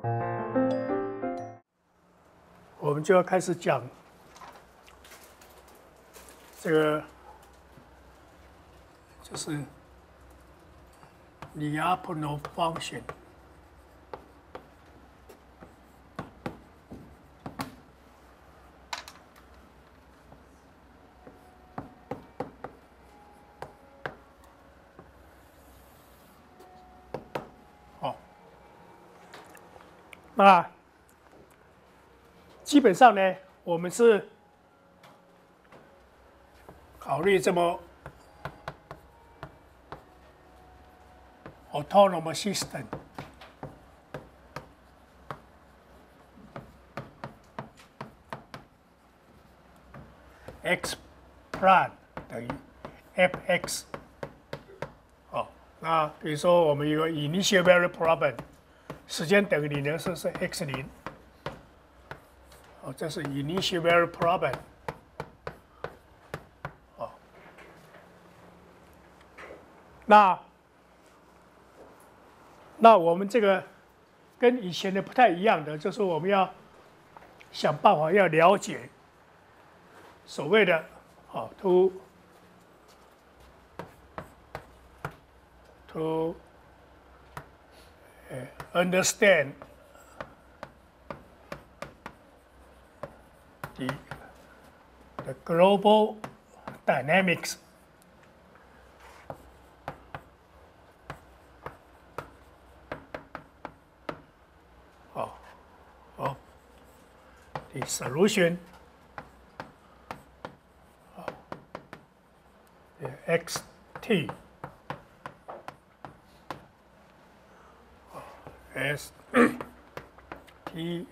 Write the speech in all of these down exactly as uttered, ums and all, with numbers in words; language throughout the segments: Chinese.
我们就要开始讲这个，就是Lyapunov function。好，那基本上呢，我们是考虑这么 autonomous system， x prime 等于 f(x)。好，那比如说我们有个 initial value problem， 时间等于零的时候是 x 零。哦，这是 initial value problem。哦，那那我们这个跟以前的不太一样的，就是我们要想办法要了解所谓的哦 to to understand the the global dynamics of, of the solution of the xt as t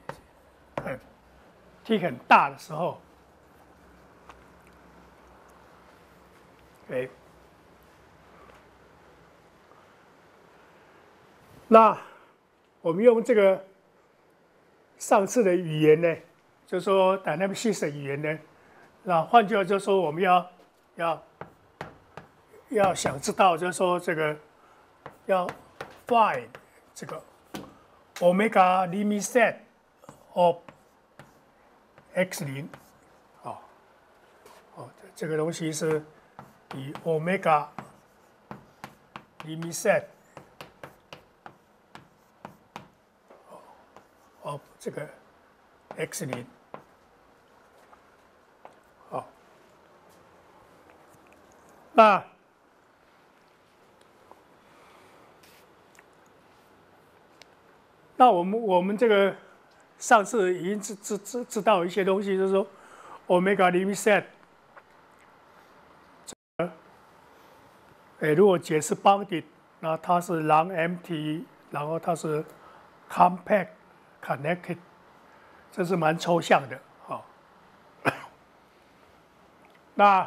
t 很大的时候 ，OK， 那我们用这个上次的语言呢，就说 dynamic system 语言呢，那换句话就是说，我们要要要想知道，就是说这个要 find 这个 omega limit set of x 零，哦，哦，这个东西是以 omega limit set of 这个 x 零，好，那那我们我们这个。上次已经知知知知道一些东西，就是说 omega limit set， 哎，如果解释 bounded， 那它是 non-empty， 然后它是 compact connected， 这是蛮抽象的，好、哦。那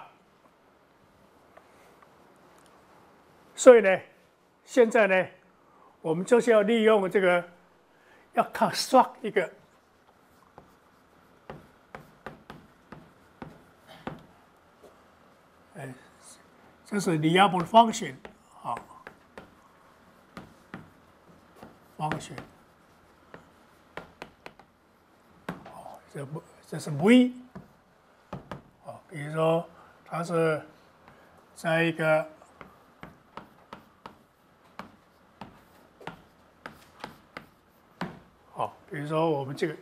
所以呢，现在呢，我们就是要利用这个，要 construct 一个。哎，这是 Lyapunov function， 好 ，function， 哦，这不这是 v， 哦，比如说它是在一个好，比如说我们这个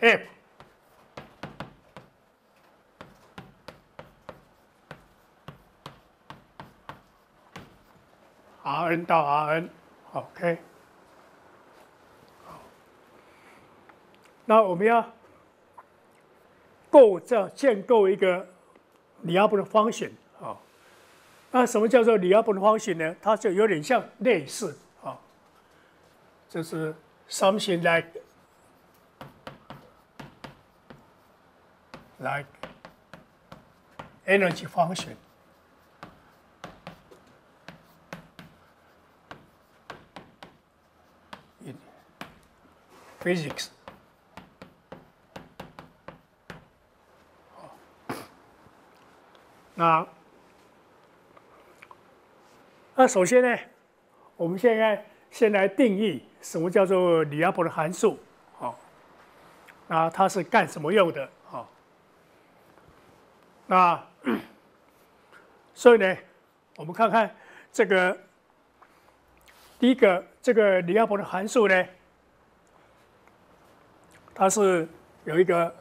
f。Rn 到 Rn，OK， 好，那我们要构造建构一个Lyapunov function 啊。那什么叫做Lyapunov function呢？它就有点像类似啊，就是 something like like energy function。Physics， 那那首先呢，我们现在先来定义什么叫做Lyapunov函数，好， 啊，它是干什么用的？啊，那所以呢，我们看看这个第一个这个李亚波的函数呢，它是有一个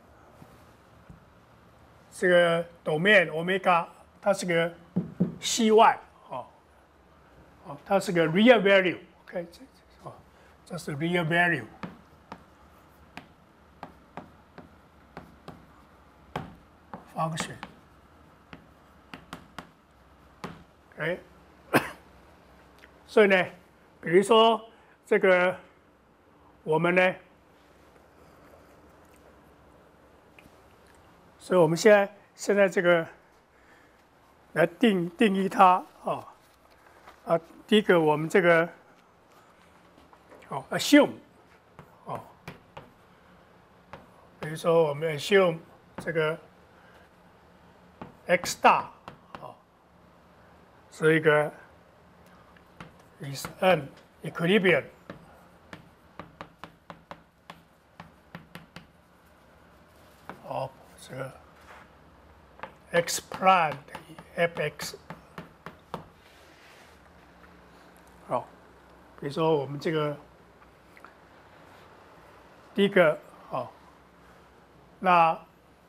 这个 domain omega， 它是个 cy， 哦，哦，它是个 real value，OK， 哦，这是 real value。function， OK， 所以呢，比如说这个我们呢，所以我们现在现在这个来定定义它啊啊，第一个我们这个哦 assume 哦，比如说我们 assume 这个 x star 啊是一个 is an equilibrium of 这个 x prime 等于 f(x)。好，比如说我们这个第一个好，那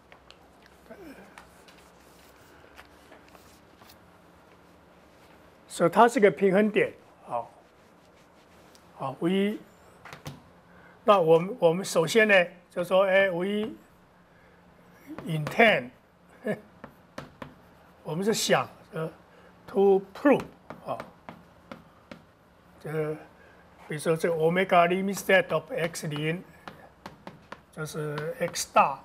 所以它是个平衡点，好，好 ，we， 那我们我们首先呢，就说，哎 ，we intend， 我们是想呃 to prove 啊，这个比如说这个 omega limit set of x 零，就是 x star。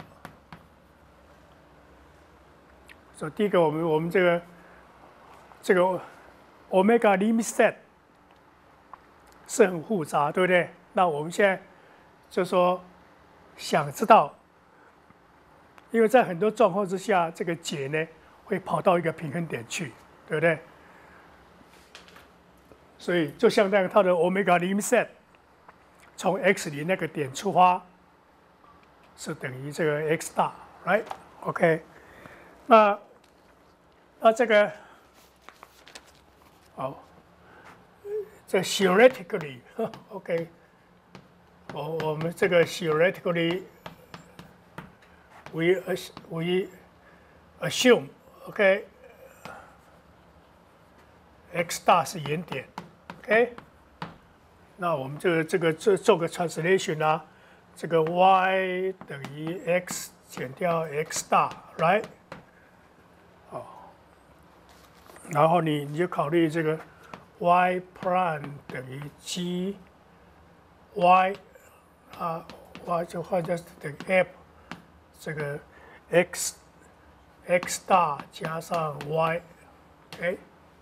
所以第一个我们我们这个这个 omega limit set 是很复杂，对不对？那我们现在就说想知道，因为在很多状况之下，这个解呢会跑到一个平衡点去，对不对？所以就相当于它的 omega limit set 从 x 零那个点出发，是等于这个 x star， right？ OK， 那那这个好。这 theoretically OK， 我我们这个 theoretically we we assume OK x star 是原点 OK， 那我们这个这个做做个 translation 啊，这个 y 等于 x 减掉 x star right， 好，然后你你就考虑这个。y prime 等于 g y 啊 y 就换成等于 f 这个 x x star 加上 y， OK，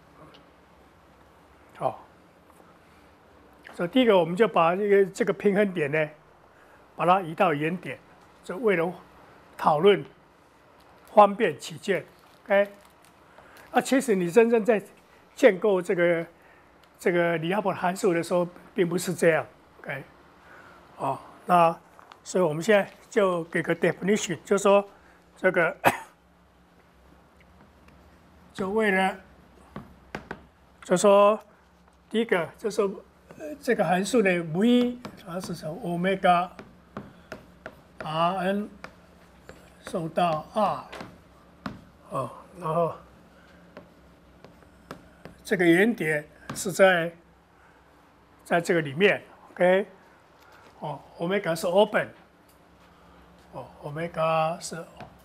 好，所以第一个我们就把这个这个平衡点呢，把它移到原点，就为了讨论方便起见 ，OK， 啊，其实你真正在建构这个。这个李亚波函数的时候，并不是这样 ，OK， 哦，那所以我们现在就给个 definition， 就说这个就为了就说第一个就说这个函数呢 v 它是从 omega Rn 受到 r， 哦，然后这个原点。是在在这个里面 ，OK， 哦 ，omega 是 open， 哦 ，omega 是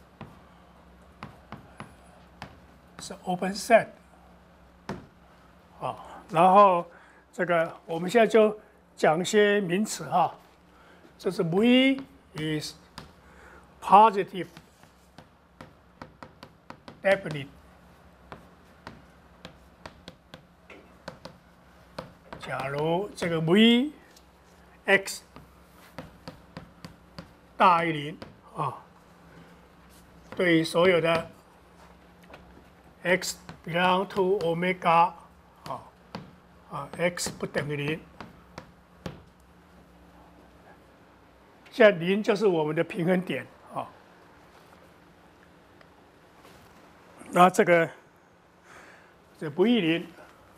是 open set， 哦，然后这个我们现在就讲一些名词哈，这是 V is positive definite。假如这个 v x 大于零啊，对于所有的 x belong to omega 啊啊 x 不等于零， 现在零就是我们的平衡点啊。那这个这不一零，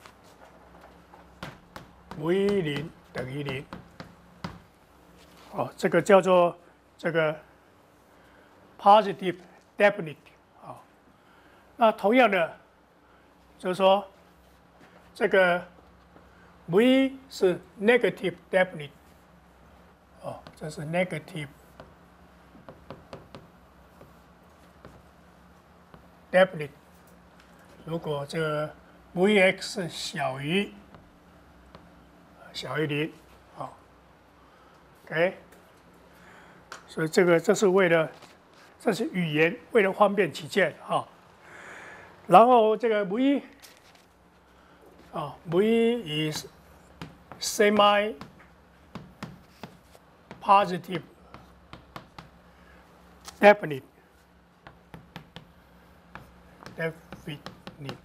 不一零等于零。哦，这个叫做这个 positive definite 啊。那同样的，就是说这个 v 是 negative definite。哦，这是 negative definite。如果这个 Vx 小于小于零，好 ，OK。所以这个这是为了，这是语言为了方便起见哈。然后这个 V 啊 ，V is semi positive definite definite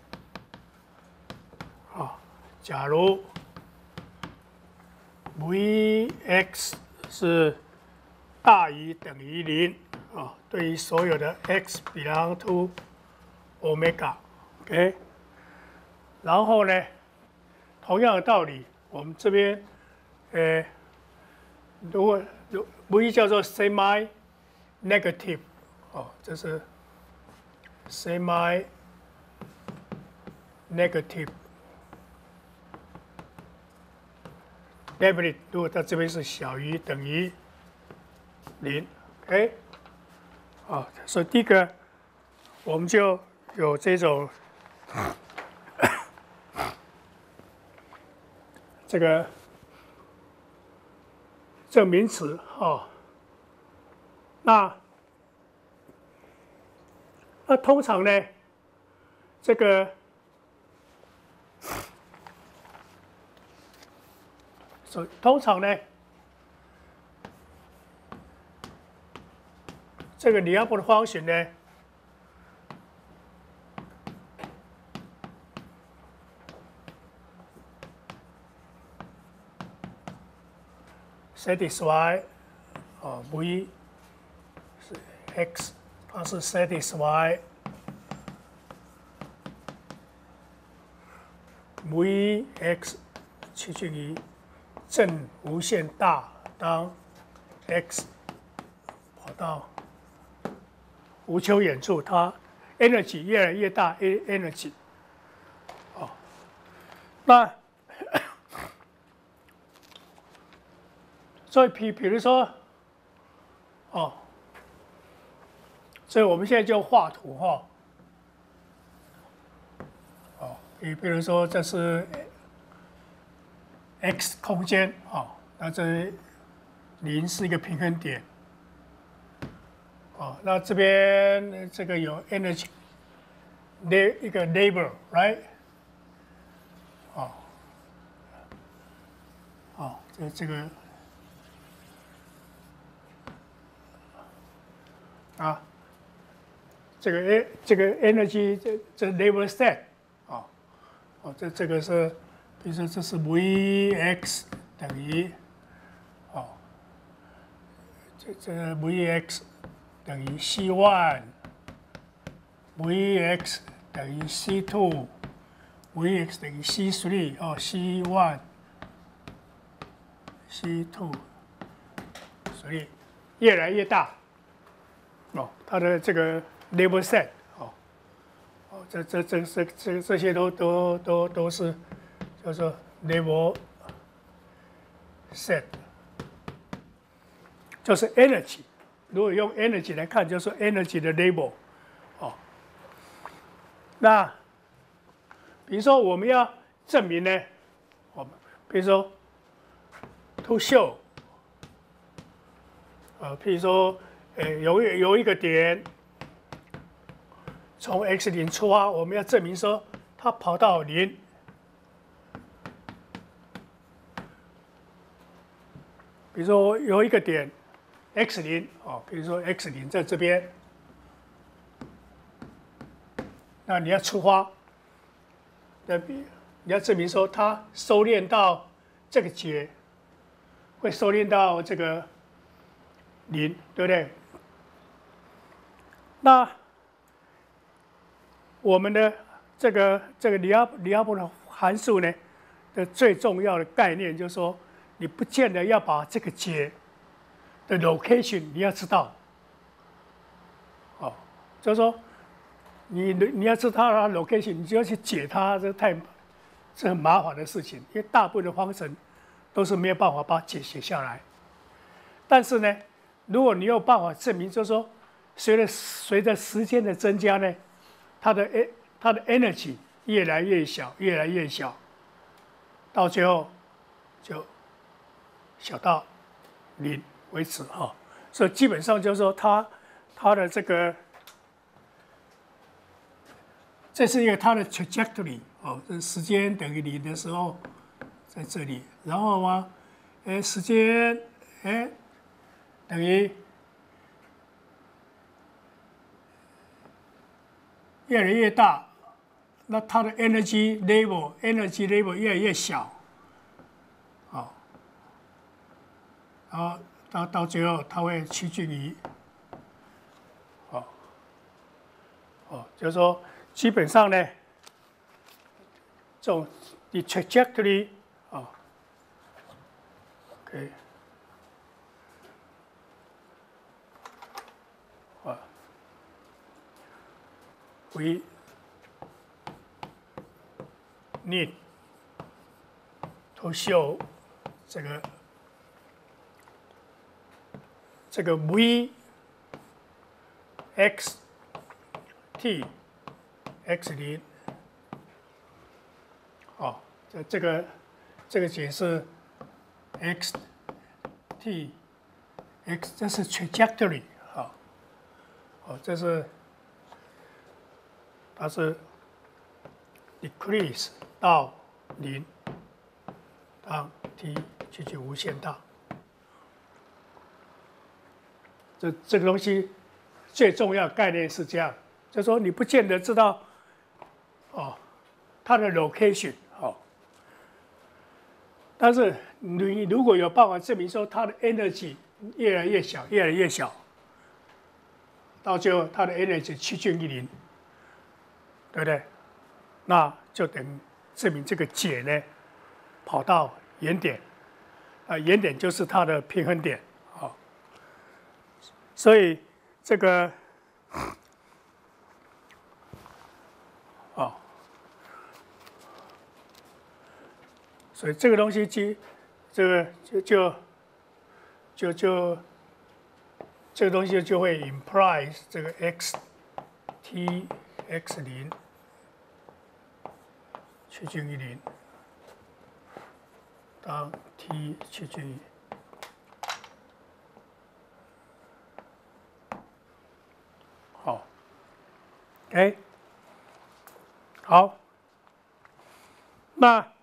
啊，假如 Vx 是大于等于零啊，对于所有的 x belong to omega，OK。然后呢，同样的道理，我们这边，呃，如果如 v 叫做 semi negative， 哦，这是 semi negative definite， 如果它这边是小于等于零 ，OK， 啊，所以第一个我们就有这种这个这个名词啊，那那通常呢，这个所以通常呢。这个李亚波的方程呢，satisfy 啊 v 是 x， 它是 satisfy vx 趋近于正无限大，当 x 跑到无穷远处，它 energy 越来越大 ，energy， 哦，那所以比比如说，哦，所以我们现在就画图哈，哦，比比如说这是 x 空间啊，那这零是一个平衡点。哦，那这边这个有 energy， 一个 label，right？ 哦，哦，这这个啊，这个 a 这个 energy 这这 label set， 啊，哦，这这个是，比如说这是 Vx 等于，哦，这这 Vx。等于 c 一 ，Vx 等于 c 二 ，Vx 等于 c 三，哦 c 一 c 二，所以越来越大，哦，它的这个 label set， 哦，哦，这这这这这这些都都都都是叫做 label set， 就是 energy。如果用 energy 来看，就是 energy 的 label， 哦。那比如说我们要证明呢，我们比如说 to show， 呃，譬如说，呃，有有一个点从 x 零出发，我们要证明说它跑到零。比如说有一个点。x 零哦，比如说 x 零在这边，那你要出发，那你要证明说它收敛到这个节，会收敛到这个零，对不对？那我们的这个这个里亚里亚波的函数呢的最重要的概念就是说，你不见得要把这个解的 location 你要知道，哦，就是说你你要知道它的 location， 你就要去解它，这太是很麻烦的事情，因为大部分的方程都是没有办法把解写下来。但是呢，如果你有办法证明，就是说随着随着时间的增加呢，它的 e 它的 energy 越来越小，越来越小，到最后就小到零为止哈。所以基本上就是说它它的这个，这是一个它的 trajectory 哦，这时间等于零的时候在这里，然后嘛，哎时间哎等于越来越大，那它的 energy level energy level 越来越小，好，然后到到最后它会趋近于，哦，哦，就是说基本上呢，这种 the trajectory 啊 ，OK， 啊 ，we need to show 这个这个 v x t x 零，哦，这这个这个解释 x t x 这是 trajectory 啊，哦，这是它是 decrease 到零，当 t 趋近无限大。这这个东西最重要的概念是这样，就是说你不见得知道哦它的 location 哦，但是你如果有办法证明说它的 energy 越来越小，越来越小，到最后它的 energy 趋近于零，对不对？那就等于证明这个解呢跑到原点，啊，原点就是它的平衡点，啊，所以这个，啊，所以这个东西就这个就就就就这个东西就会 imply 这个 x t x 零趋近于零，当 t 趋近于。好 ，OK， 好，那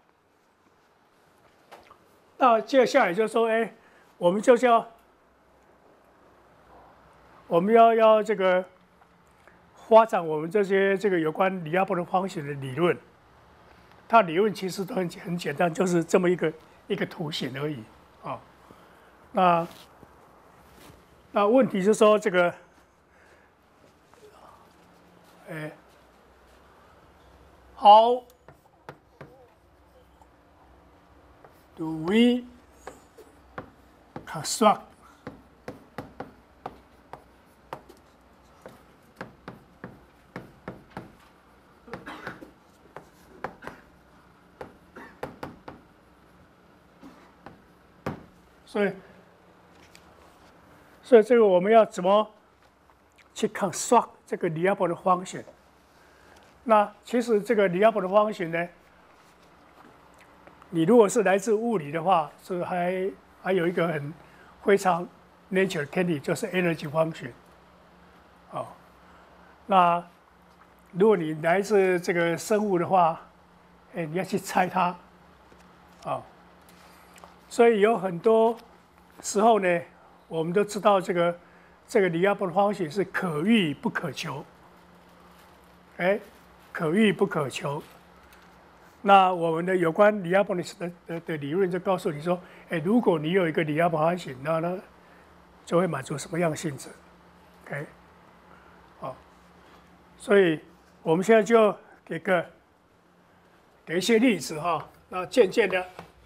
那接下来就说，哎，我们就是要我们要要这个发展我们这些这个有关里亚波的方程的理论。它理论其实都很很简单，就是这么一个一个图形而已啊。那那问题是说这个，哎 ，How do we construct所以，所以这个我们要怎么去 construct 这个里亚波的方程？那其实这个里亚波的方程呢，你如果是来自物理的话，是还还有一个很非常 nature candy， 就是 energy function。哦，那如果你来自这个生物的话，哎，你要去猜它，啊、哦。所以有很多时候呢，我们都知道这个这个里亚波的方程是可遇不可求，哎，可遇不可求。那我们的有关里亚波的的的理论就告诉你说，哎，如果你有一个里亚波方程，那呢， 就会满足什么样的性质 ？OK， 好，所以我们现在就给个给一些例子哈，那渐渐的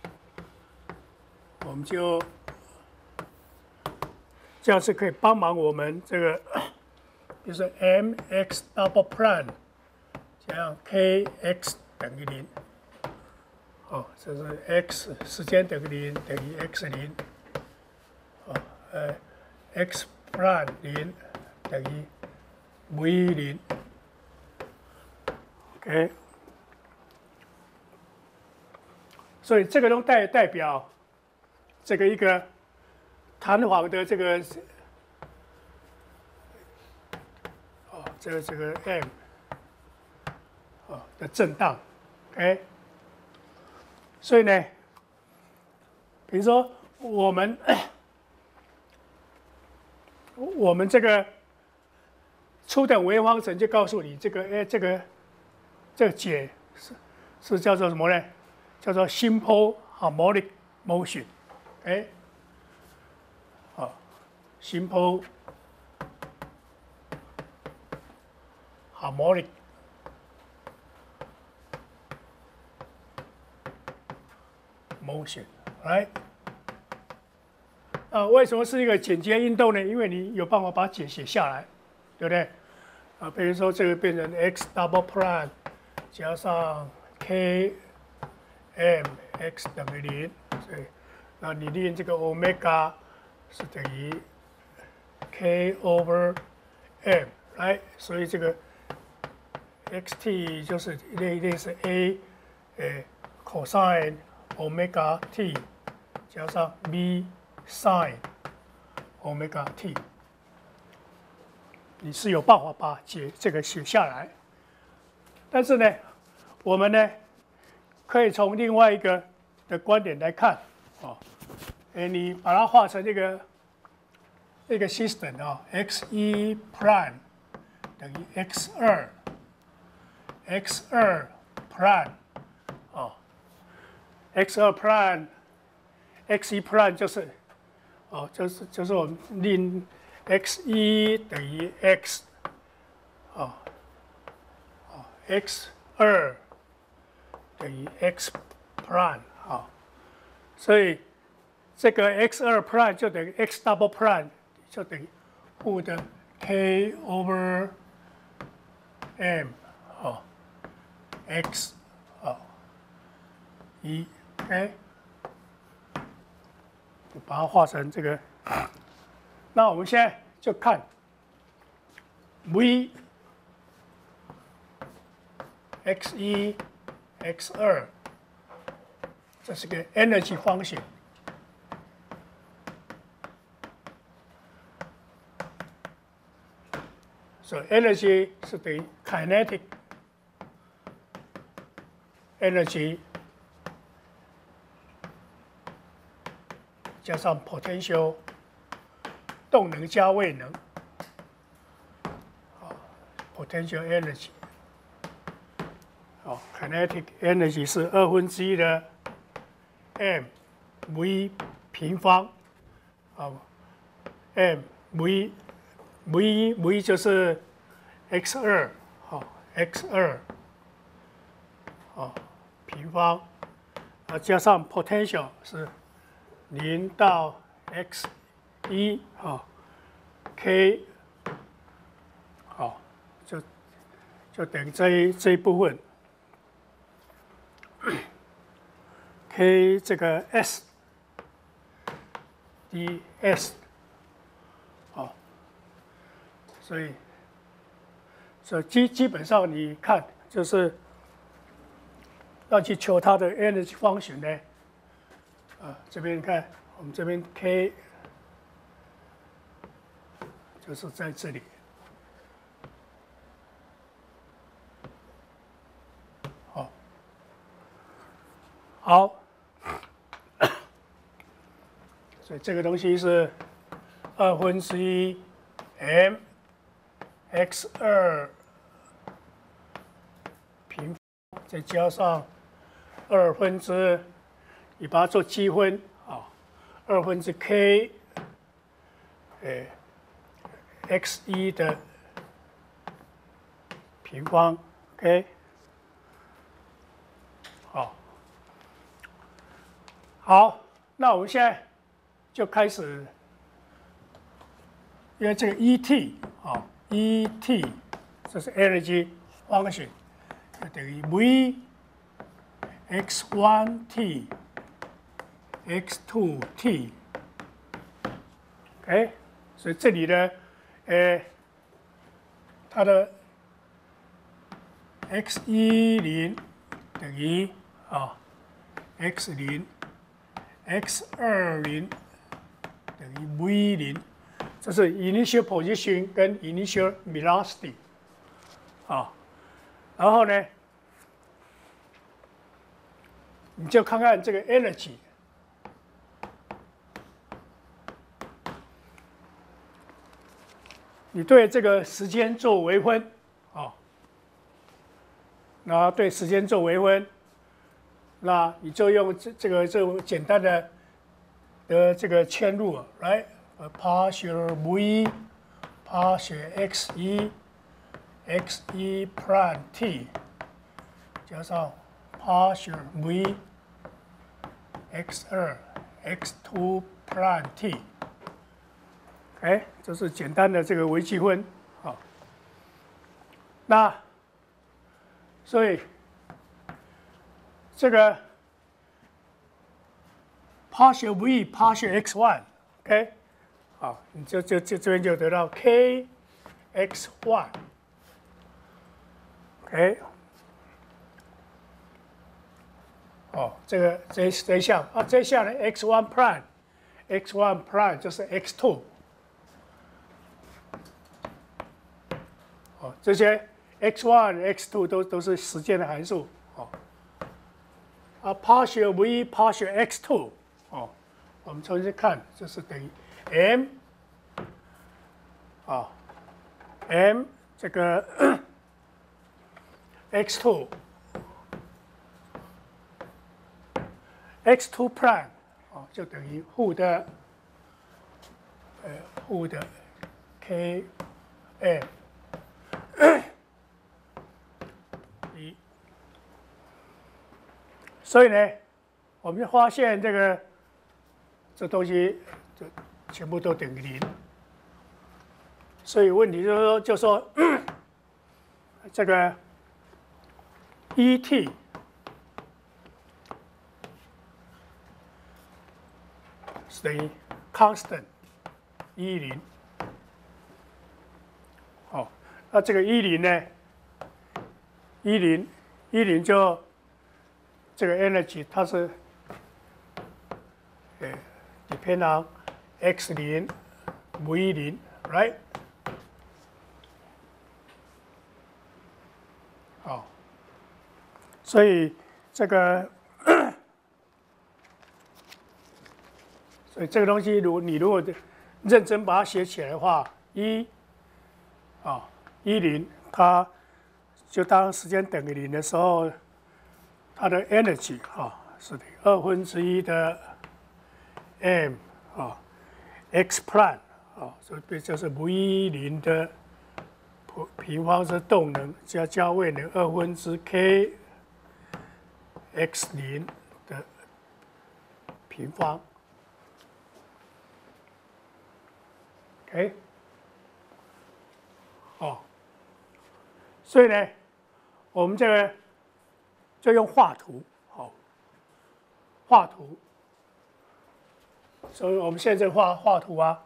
我们就这样是可以帮忙我们这个，比如说 mx double prime 加上 kx 等于零，哦，这是 x 时间等于零等于 x 零，哦，呃 x prime 零等于 v 零 ，OK， 所以这个都代代表这个一个弹簧的这个哦，这个这个 m 哦的震荡 ，OK， 所以呢，比如说我们我们这个初等微方程就告诉你，这个哎这个这个解是是叫做什么呢？叫做 simple harmonic motion， 哎，好 ，simple harmonic motion， 来，啊，为什么是一个简洁运动呢？因为你有办法把解写下来，对不对？啊，比如说这个变成 x double prime 加上 k m x 等于零，所以那你练这个 omega 是等于 k over m， 来，所以这个 xt 就是类类似 a， 呃 cosine omega t 加上 b sin omega t， 你是有办法把解这个写下来，但是呢，我们呢可以从另外一个的观点来看，哦，哎，你把它画成这个这个 system 啊 ，x 一 prime 等于 x 二 ，x 二 prime 哦 ，x 二 prime，x 一 prime 就是哦，就是就是我们令 x 一等于 x， 哦，哦 x 二等于 x prime 啊，所以这个 x 二 prime 就等于 x double prime 就等于负的 k over m 啊 x 啊一 OK， 就把它画成这个。那我们现在就看 v x 一 x 二，这是个 energy function， 所以 energy 是等于 kinetic energy 加上 potential 动能加位能，啊 potential energy。哦 ，kinetic energy 是二分之一的 m v 平方，啊 m v v v 就是 x 二，好 x 二，啊平方，啊加上 potential 是零到 x 一，啊 k， 好就就等于这一这一部分。k 这个 s ds， 好，所以所以基基本上你看就是要去求它的 energy function 呢，啊这边看我们这边 k 就是在这里，好，好。所以这个东西是二分之一 m x 二平方，再加上二分之，你把它做积分啊，二分之 k 诶 x 一的平方 ，OK， 好，好，那我们现在就开始，因为这个 E_t 啊 ，E_t 这是 energy function， 就等于 v x one t x two t， OK， 所以这里呢，呃，它的 x 一零等于啊 x 零 x 二零等于 v 零，这是 initial position 跟 initial velocity 啊，然后呢，你就看看这个 energy。你对这个时间做微分，啊，然后对时间做微分，那你就用这这个这种简单的的这个嵌入来 partial v partial x 一 x 一 prime t 加上 partial v x 二 x 二 prime t。哎，这是简单的这个微积分，好，那所以这个 partial v partial x one，OK， 好，你就就就这边就得到 k x one，OK， 哦，这个这这一项啊，这一项呢 x one prime x one prime 就是 x two。哦，这些 x one、x two 都都是时间的函数，哦。啊 ，partial v partial x two， 哦，我们重新看，就是等于 m， 啊 ，m 这个x two x two prime， 哦，就等于负的，呃，负的 k m。一，所以呢，我们就发现这个这东西就全部都等于零。所以问题就是说，就说这个 E_t 是等于 constant 一零。好，那这个一零呢？一零一零就这个 energy 它是呃 depend on x 零 v 零 right， 好，所以这个所以这个东西，如你如果认真把它写起来的话，一啊一零它。就当时间等于零的时候，它的 energy 啊是二分之一的 m 啊 x prime 啊，所以就是 v 零的平方是动能加加位能二分之 k x 零的平方。OK， 哦，所以呢。我们这个就用画图，好，画图。所以我们现在画画图啊，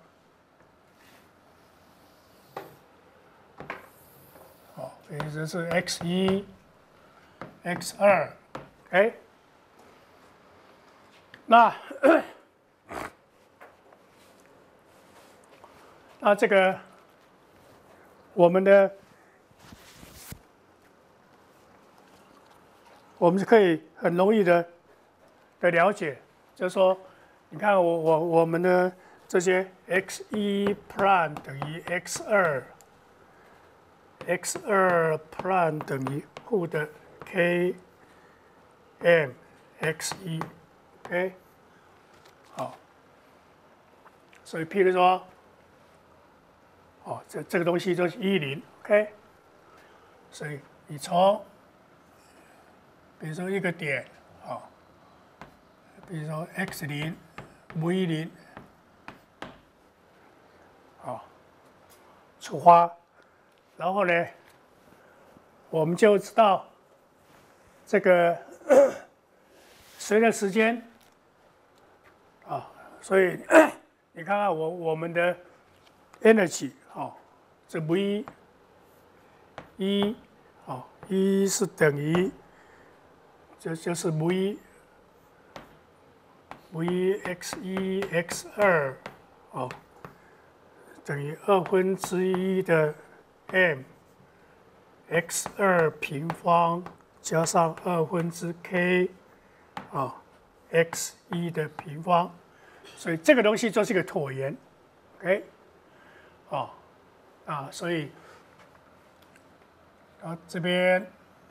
好，所以这是 x 一 x 二 ，OK， 那那这个我们的。我们是可以很容易的的了解，就是说，你看我我我们的这些 x 一 prime 等于 x 二 ，x 二 prime 等于负的 k m x 一 ，OK， 好，所以譬如说哦，这这个东西就是一零 ，OK。所以你从，比如说一个点，哦，比如说 x 零 v 零，哦，出发，然后呢，我们就知道这个随着时间，啊，所以你看看我我们的 energy， 哦，这 v 一，哦，一是等于，这就是 v v x 一 x 二，哦，等于二分之一的 m x 二平方加上二分之 k， 啊 x 一的平方，所以这个东西就是一个椭圆 ，OK， 哦，啊，所以。然后这边，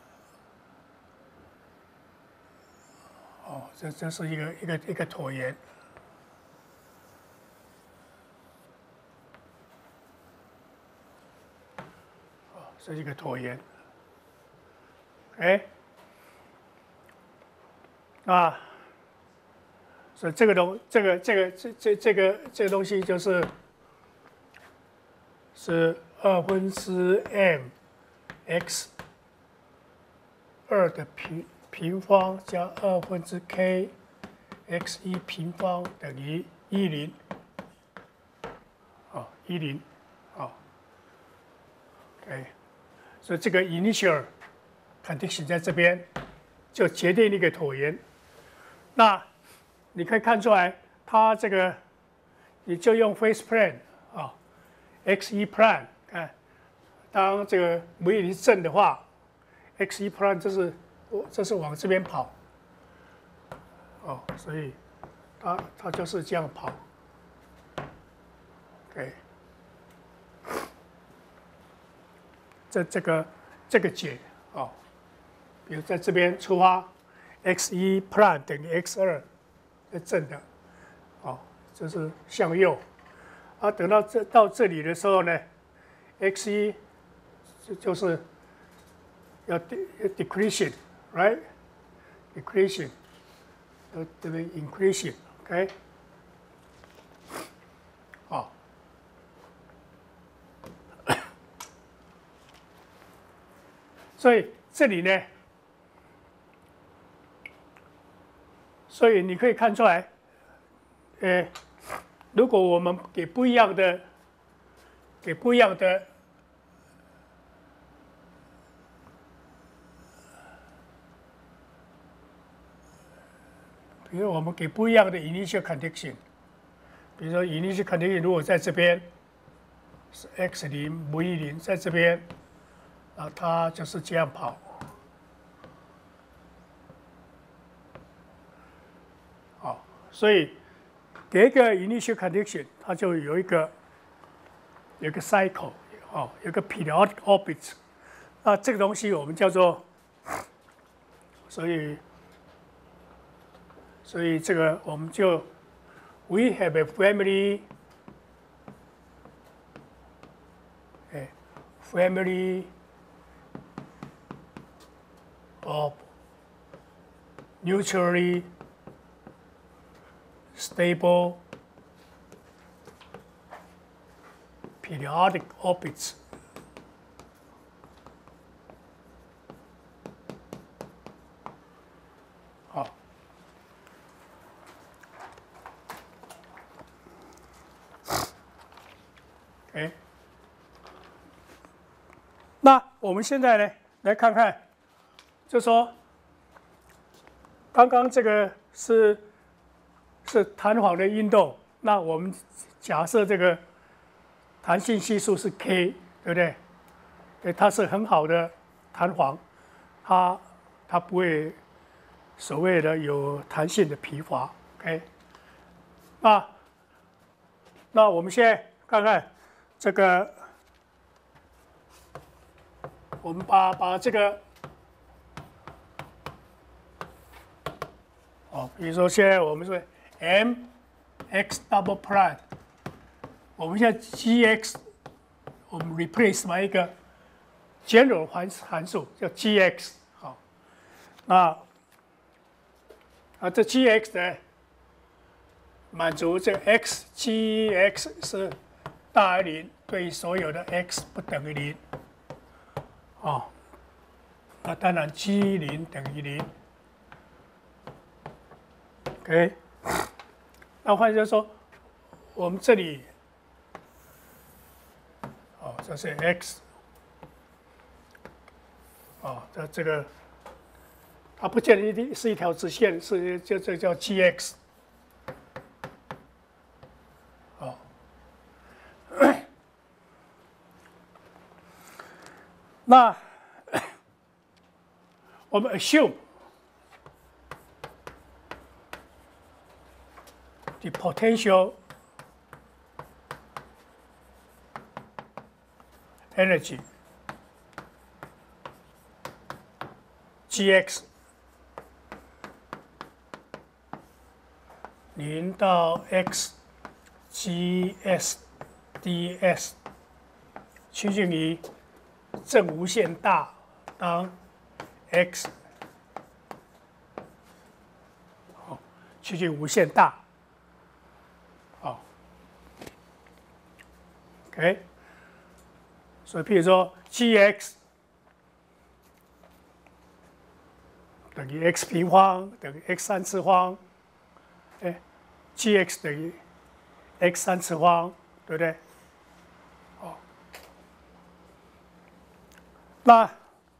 哦，这这是一个一个一个椭圆，哦，是一个椭圆，哎，啊，所以这个东这个这个这这这个这个东西就是是二分之 m x 二的平平方加二分之 k x 一平方等于一零，哦，一零，哦 ，OK， 所以这个 initial condition 在这边就决定一个椭圆。那你可以看出来，它这个你就用 phase plan 啊 ，x 一 plan 看。当这个 v 零正的话 ，x 一 plan 这是这是往这边跑，哦，所以它它就是这样跑 ，OK， 这这个这个解哦，比如在这边出发 ，x 一 plan 等于 x 二，是正的，哦，这是向右，啊，等到这到这里的时候呢 ，x 一就是要 decreasing，right？decreasing， 呃，这边 increasing，OK？ 好，所以这里呢，所以你可以看出来，呃，如果我们给不一样的，给不一样的。比如我们给不一样的 initial condition， 比如说 initial condition 如果在这边是 x 零 v 零在这边，啊，它就是这样跑。好，所以给一个 initial condition， 它就有一个有一个 cycle， 哦，有一个 periodic orbit， 那这个东西我们叫做，所以。所以这个我们就 we have a family， 哎 ，family of mutually stable periodic orbits。好。哎，那我们现在呢，来看看，就说刚刚这个是是弹簧的运动，那我们假设这个弹性系数是 k， 对不对？对，它是很好的弹簧，它它不会所谓的有弹性的疲乏 ，OK？ 那那我们现在看看。这个，我们把把这个，哦，比如说现在我们是 m x double prime， 我们现在 g x 我们 replace 把一个 general 函函数叫 g(x)， 好，那啊这 g(x) 呢，满足这个 x g(x) 是大于零，对所有的 x 不等于零，哦，那当然 g 零等于零 ，OK， 那换句话说，我们这里，哦，这是 x。 啊，这这个它不见得一定是一条直线，是就这叫 g(x)。好，那我们 assume the potential energy g(x) 零到 x gs ds 趋近于正无限大，当 x 好趋近无限大，好 ，OK， 所以譬如说 gx 等于 x 平方等于 x 三次方，哎 ，gx 等于 x 三次方，对不对？哦，那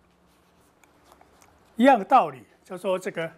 一样的道理，就说这个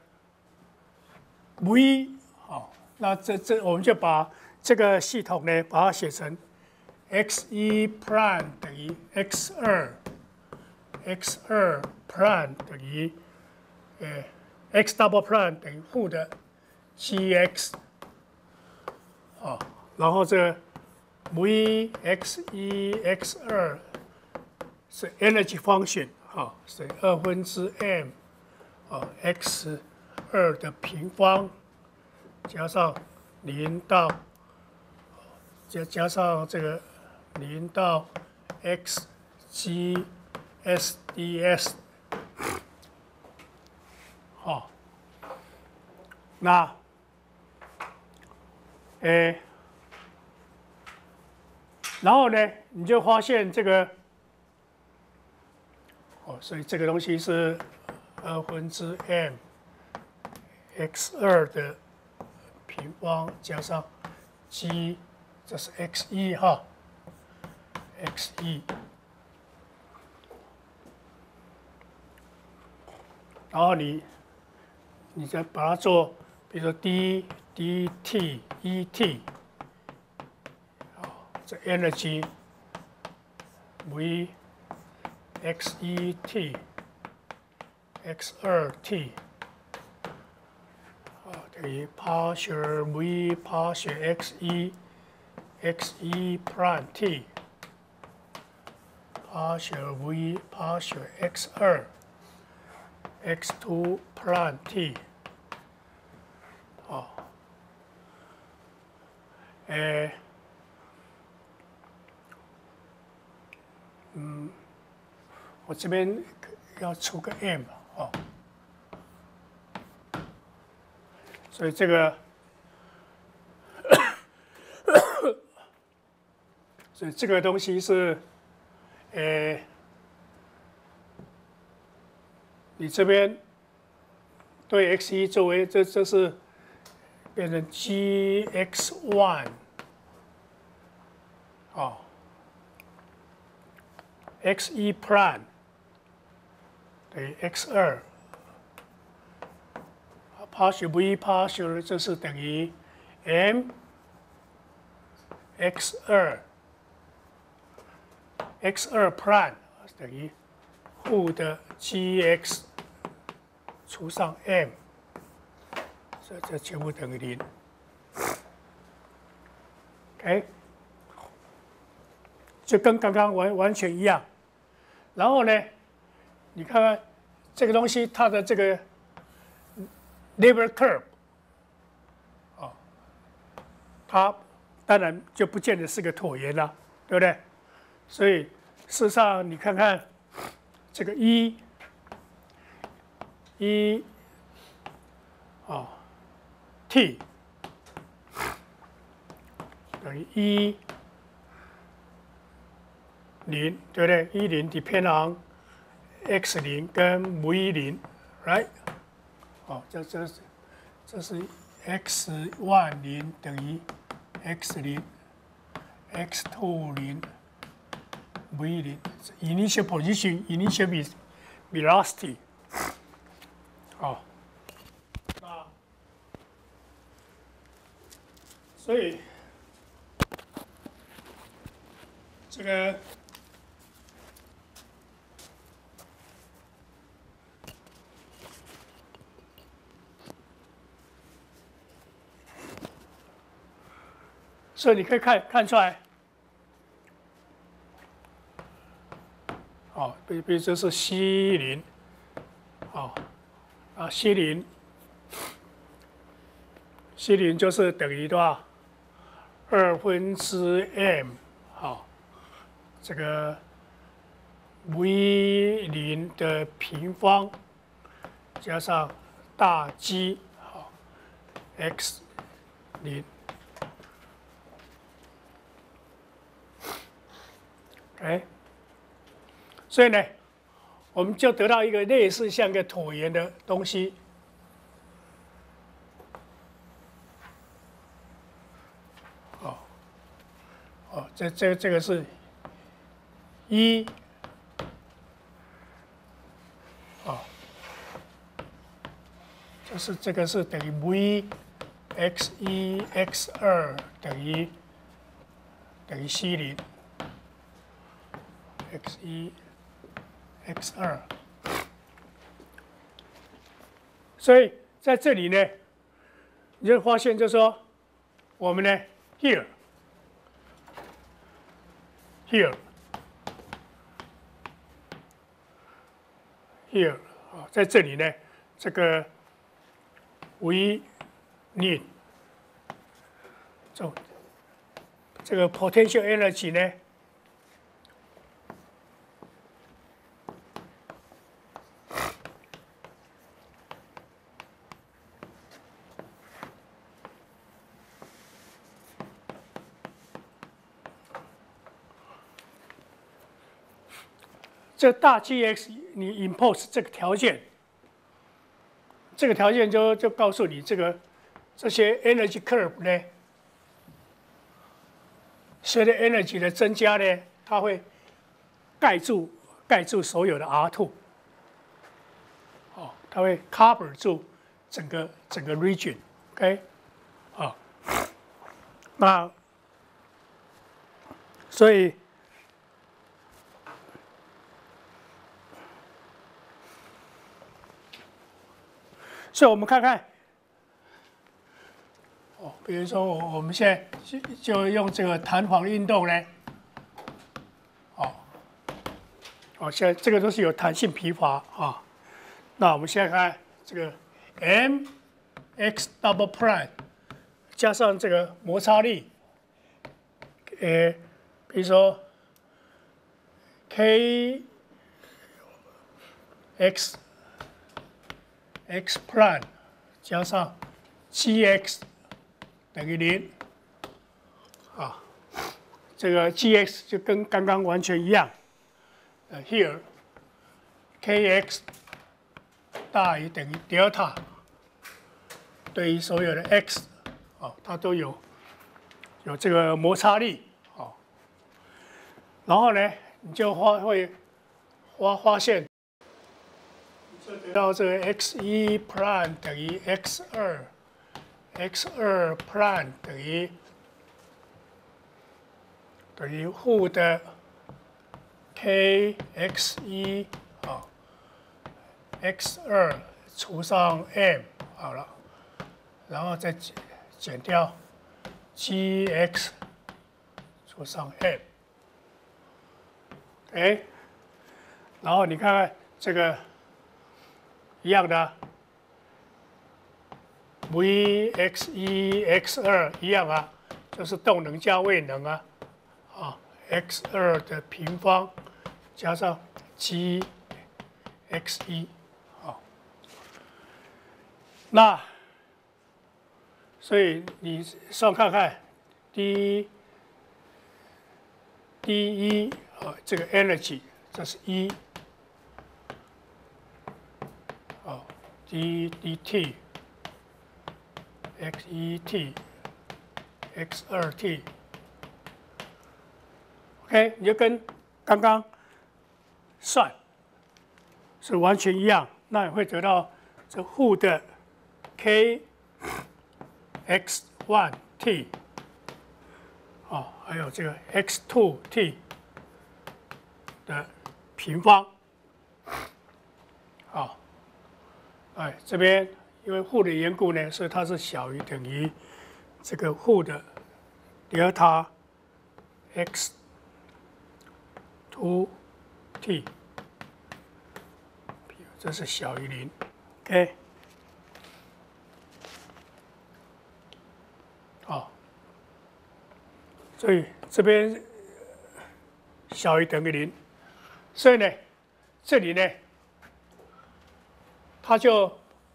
v， 好，那这这我们就把这个系统呢，把它写成 x 一 prime 等于 x 二 ，x 二 prime 等于呃 x double prime 等于负的 gx， 啊，然后这个 v x 一 x 二是 energy function， 啊，是二分之 m， 啊 x 二的平方加上零到加加上这个零到 x g s ds。好，那，诶，然后呢，你就发现这个，哦，所以这个东西是二分之 m x 二的平方加上 g， 这是 x 一哈 ，x 一。然后你，你再把它做，比如说 d dt et， 啊，这 energy v x 一 t x 二 t， 啊，等于 partial v partial x 一 x 一 prime t partial v partial x 二。x 二 prime t， 哦，诶，嗯，我这边要出个 m 哦，所以这个，所以这个东西是，诶。你这边对 x 一作为这这是变成 g x 一， 哦 ，x 一 prime 等于 x 二 ，partial v partial 这是等于 m x 二 x 二 prime 等于负的 gx。除上 m， 所以这全部等于零。OK， 就跟刚刚完完全一样。然后呢，你看看这个东西它的这个 lever curve， 啊，它当然就不见得是个椭圆了，对不对？ 所以事实上你看看这个一一哦 t 等于一零，对不对？一零 depend on x 零跟 v 零 ，right？ 哦，这这这是 x one 零等于 x 零 ，x two 零 v 零 ，initial position initial velocity。好，那所以这个。所以你可以看看出来，哦，比比如这是 c 零，哦，啊 c 零 c 零就是等于多少？二分之 m， 好，这个 v 零的平方加上大 G， 好 ，x 零。哎，所以呢，我们就得到一个类似像一个椭圆的东西。哦，哦，这这这个是一，哦，就是这个是等于 v x 一 x 二等于等于 c 零。x 一 x 二，所以在这里呢，你就发现就是说，我们呢 here here here 啊，在这里呢，这个 we need 这这个 potential energy 呢。这大 G X 你 impose 这个条件，这个条件就就告诉你这个这些 energy curve 呢，随着 energy 的增加呢，它会盖住盖住所有的 R 二， 哦，它会 cover 住整个整个 region，OK， 好，那所以。所以我们看看，哦，比如说我我们现在就就用这个弹簧运动呢，哦，哦，现在这个都是有弹性皮划啊。那我们现在看这个 m x double prime 加上这个摩擦力，呃，比如说 k x x prime 加上 gx 等于零，啊，这个 gx 就跟刚刚完全一样。呃 ，here kx 大于等于 delta 对于所有的 x， 哦，它都有有这个摩擦力，哦，然后呢，你就发会发发现。得到这个 x 一 prime 等于 x 二 ，x 二 prime 等于等于负的 k x 一啊 ，x 二除上 m 好了，然后再减减掉 gx 除上 m， 哎，然后你看看这个。一样的 ，v x 一 x 二一样啊，就是动能加位能啊，啊 x 二的平方加上 g x 一，好，那所以你算看看 d d 一啊，这个 energy 这是一，好 d dt x 一 t x 二 t。OK， 你就跟刚刚算是完全一样，那你会得到这负的 k x 一 t， 哦，还有这个 x 二 t 的平方，好，哎，这边因为负的缘故呢，所以它是小于等于这个负的德尔塔 x 二 t， 这是小于零 ，OK， 好，所以这边小于等于零，所以呢，这里呢，它就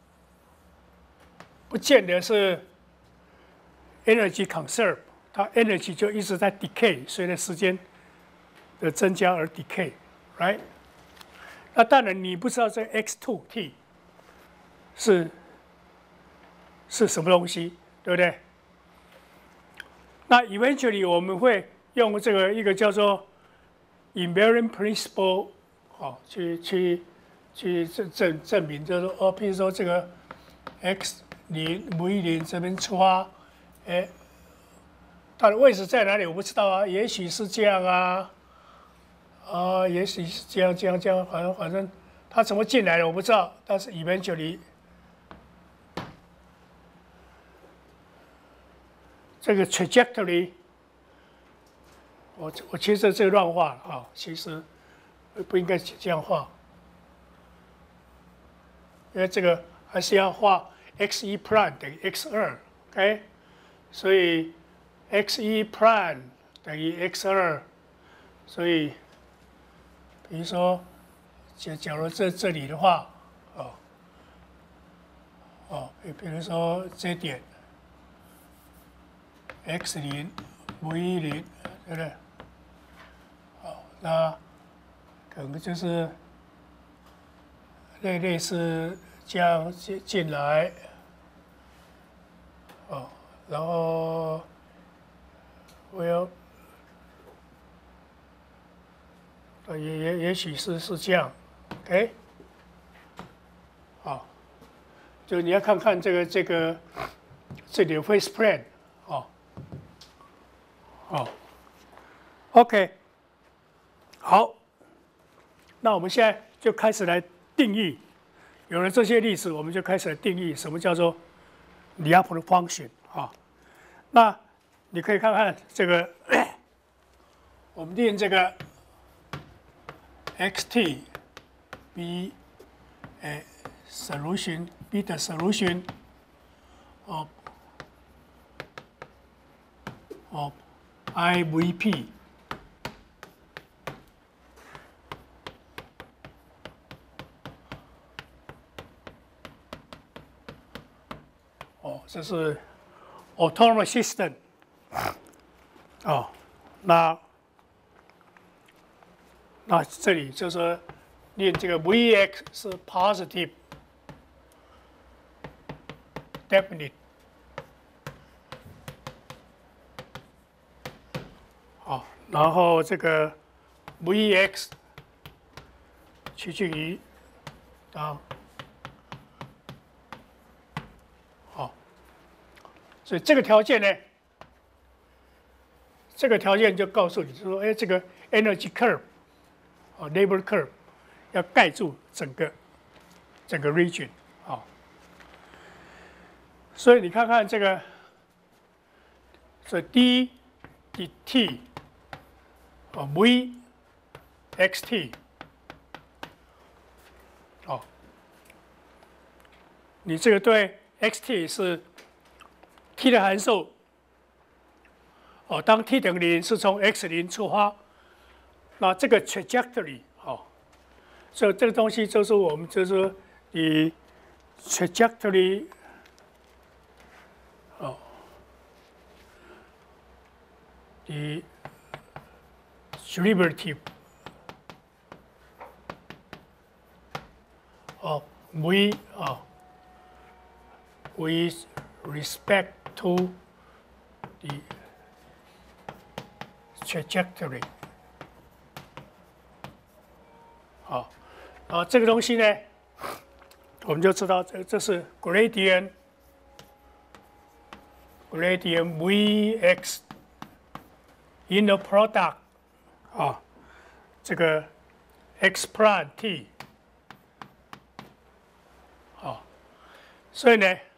不见得是 energy conserve， 它 energy 就一直在 decay， 随着时间的增加而 decay，right？ 那当然你不知道这 x 二 t 是是什么东西，对不对？那 eventually 我们会用这个一个叫做 invariant principle， 好，去去去证证证明，就是说哦，比如说这个 x 零 v 零这边出发，哎，它的位置在哪里我不知道啊，也许是这样啊。啊，也许是这样，这样，这样，反正反正他怎么进来的我不知道，但是 eventually 这个 trajectory， 我我其实这个乱画啊，其实不应该这样画，因为这个还是要画 x 一 prime 等于 x 二 ，OK， 所以 x 一 prime 等于 x 二， 所以。比如说，假假如这这里的话，哦，哦，比如说这点 x 零 v 零，对不对？好，那可能就是类类似这样进进来，哦，然后我要。也也也许是是这样 ，OK， 好，就你要看看这个这个这里的 face plan， 哦，哦 ，OK， 好，那我们现在就开始来定义，有了这些例子，我们就开始来定义什么叫做李亚普的 function 啊。那你可以看看这个，我们定这个。xt be a solution be the solution of of I V P 哦，这是 autonomous system 哦，那。那这里就是说念这个 Vx 是 positive definite， 好，然后这个 Vx 趋近于当，好，所以这个条件呢，这个条件就告诉你说，哎，这个 energy curve。哦 ，neighbor curve 要盖住整个整个 region 啊、哦，所以你看看这个，这 d dt 哦 v xt 哦，你这个对 xt 是 t 的函数哦，当 t 等于零是从 x 零出发。 那这个 trajectory 哦，所以这个东西就是我们就是说以 trajectory 哦，以 derivative of v 啊、哦、with respect to the trajectory 好，然后这个东西呢，我们就知道这这是 gradient gradient Vx inner product 啊，这个 x prime t 好，所以呢，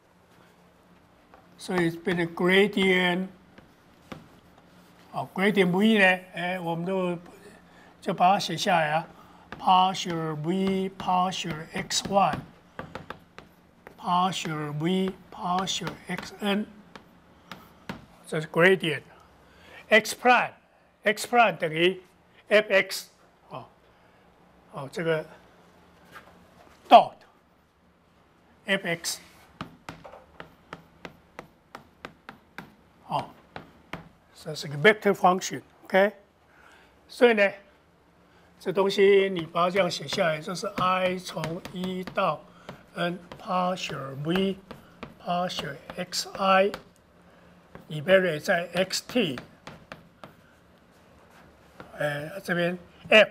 所以变成 gradient 好 gradient v 呢，哎，我们都就把它写下来啊。partial v partial x one partial v partial xn 这是 gradient x prime x prime 等于 fx 哦哦这个 dot fx 哦这是个 vector function OK 所以呢这东西你把它这样写下来，这是 i 从一到 n partial v partial xi evaluate 在 xt， 呃这边 f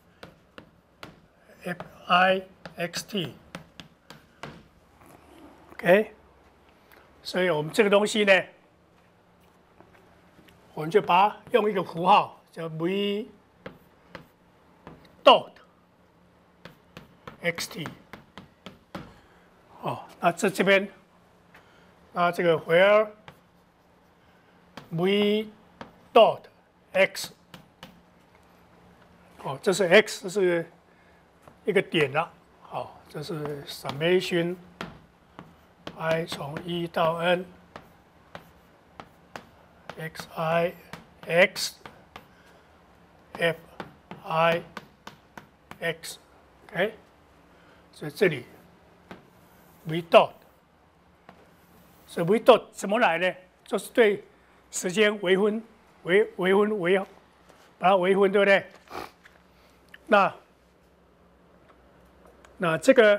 fi xt，OK， 所以我们这个东西呢，我们就把它用一个符号叫 v dot xt 哦，那这这边，那这个 where v dot x 哦，这是 x 这是一个点了，好，这是 summation i 从一到 n xi x f i x OK， 所以这里 v dot， 所以 v dot 怎么来呢？就是对时间微分、微微分、微把它微分，对不对？那那这个，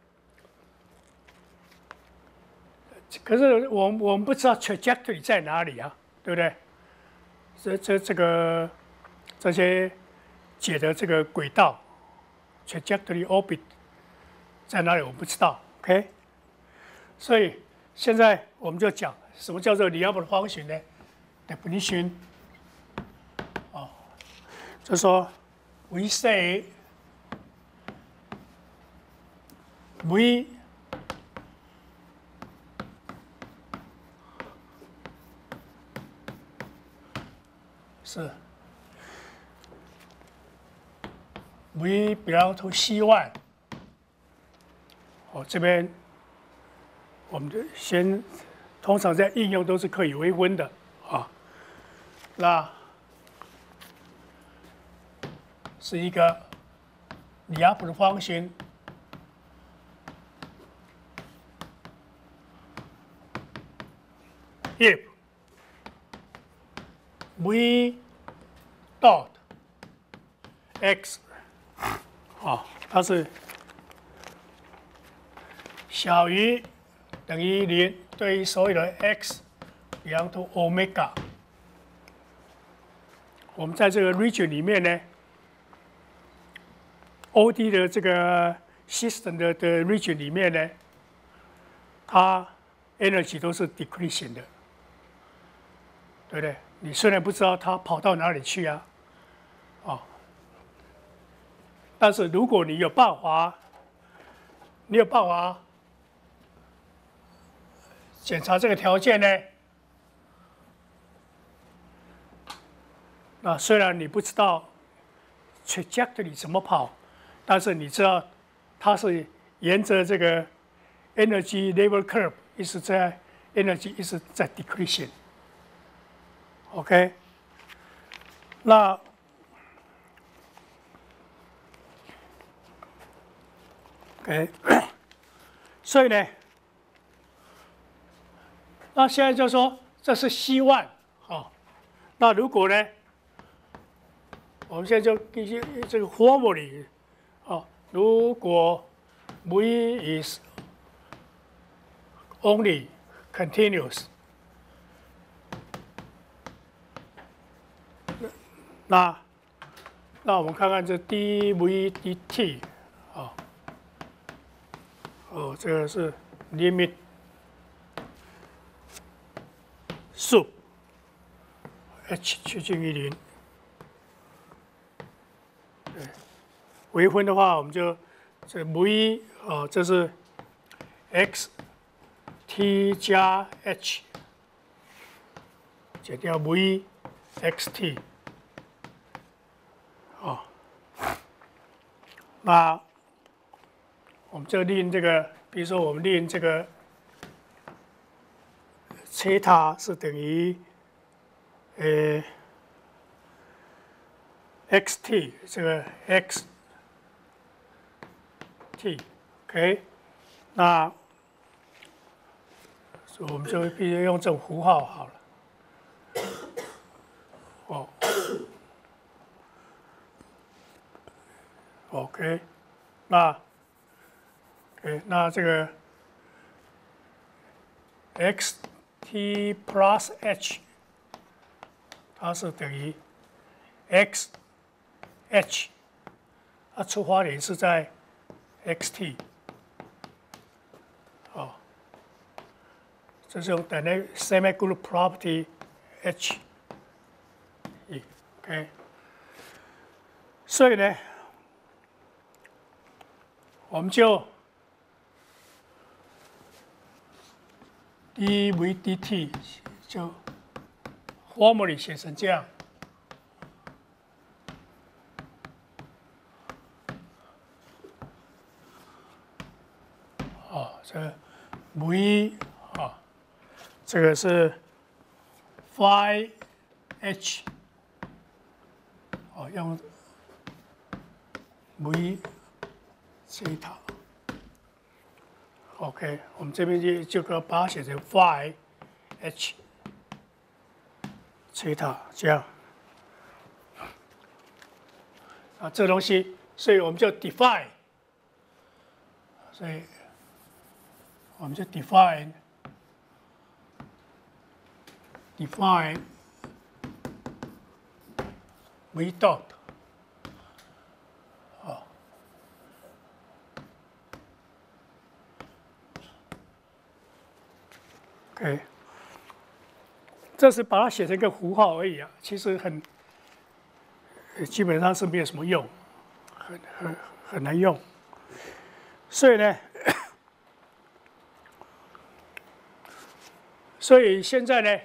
可是我们我们不知道 trajectory 在哪里啊，对不对？这这这个这些解的这个轨道。trajectory orbit 在哪里？我不知道 ，OK。所以现在我们就讲什么叫做 reliable function 呢 ？definition 哦，就说 we say v是。v belong to C one， 哦，这边我们就先，通常在应用都是可以微分的啊。那是一个 reliable function， if v dot x 哦，它是小于等于零，对于所有的 x belong to omega。我们在这个 region 里面呢 ，O D 的这个 system 的的 region 里面呢，它 energy 都是 decreasing 的，对不对？你虽然不知道它跑到哪里去啊，哦。但是如果你有办法，你有办法检查这个条件呢，那虽然你不知道 trajectory 怎么跑，但是你知道它是沿着这个 energy level curve 一直在 energy 一直在 decreasing。OK， 那 OK， 所以呢，那现在就说这是希望啊。那如果呢，我们现在就必须这个 formally 啊，如果 v is only continuous， 那那我们看看这 dv dt 啊，哦，这个是 limit sub h 趋近于零。对，微分的话，我们就这 v 哦，这是 x t 加 h 减掉 v x t。哦，那我们就令这个，比如说我们令这个西塔是等于呃 xt 这个 x t，OK， 那所以我们就必须用这种符号好了。哦。OK， 那 OK， 那这个 xt plus h， 它是等于 x h， 它出发点是在 xt， 哦，这是用 dynamic semi-group property h， OK， 所以呢。我们就 dv dt 就 formally 写成这样。哦，这个 v 啊，这个是 phi h， 哦，用 v。西塔 ，OK， 我们这边就就可以把它写成 phi h 西塔这样啊，这东西，所以我们就 define， 所以我们就 define define v dot。OK， 这是把它写成一个符号而已啊，其实很，基本上是没有什么用，很很很难用。所以呢，所以现在呢，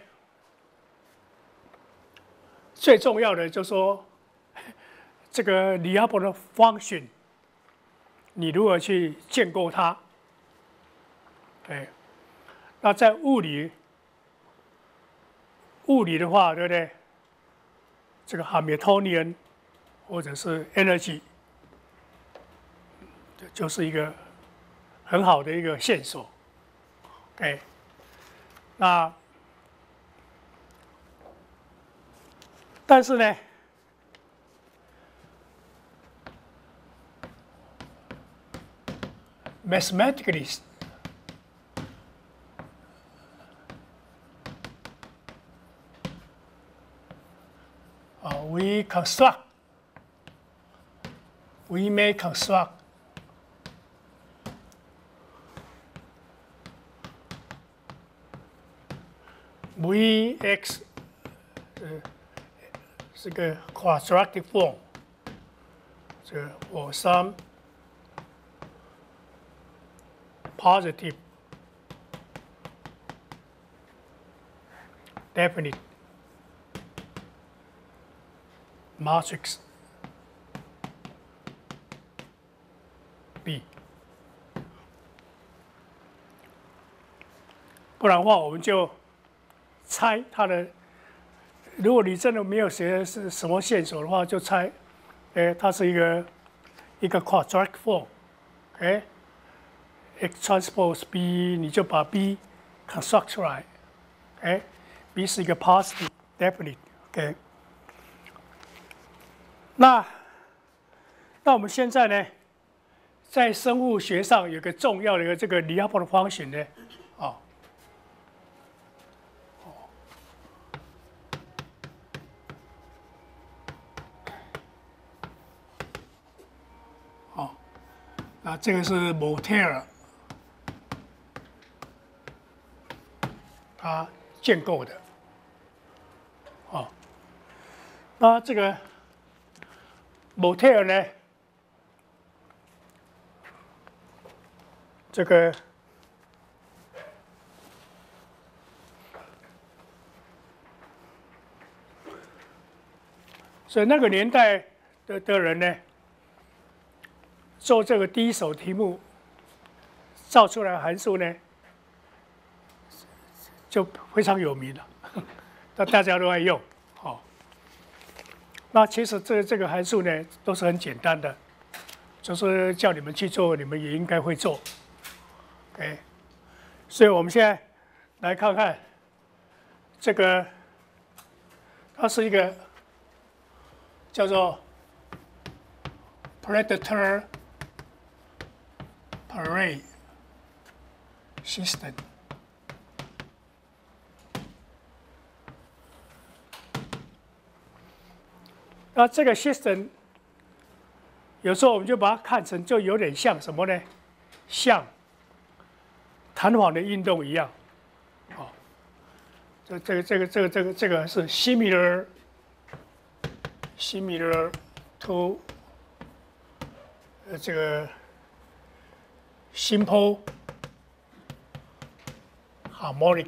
最重要的就是说，这个 reliable 的 function， 你如何去建构它？对。那在物理，物理的话，对不对？这个 Hamiltonian 或者是 energy， 就是一个很好的一个线索。OK， 那但是呢，mathematically。We construct, we may construct Vx 呃是个 quadratic form， 这个 for some positive definite matrix B， 不然的话我们就猜它的。如果你真的没有学是什么线索的话，就猜，哎，它是一个一个 quadratic form， 哎， X transpose B， 你就把 B construct 出来，哎 ，B 是一个 positive definite，OK。那那我们现在呢，在生物学上有个重要的一个这个 Lyapunov function 呢，啊，哦，那这个是 Voltaire 他建构的，哦，那这个 Voltaire 呢？这个所以那个年代的的人呢，做这个第一手题目，造出来的函数呢，就非常有名了，那大家都爱用。好、哦，那其实这这个函数呢，都是很简单的，就是叫你们去做，你们也应该会做。OK， 所以我们现在来看看这个，它是一个叫做 predator prey system。那这个 system 有时候我们就把它看成就有点像什么呢？像弹簧的运动一样，哦，这这个这个这个这个这个是 similar similar to 呃这个 simple harmonic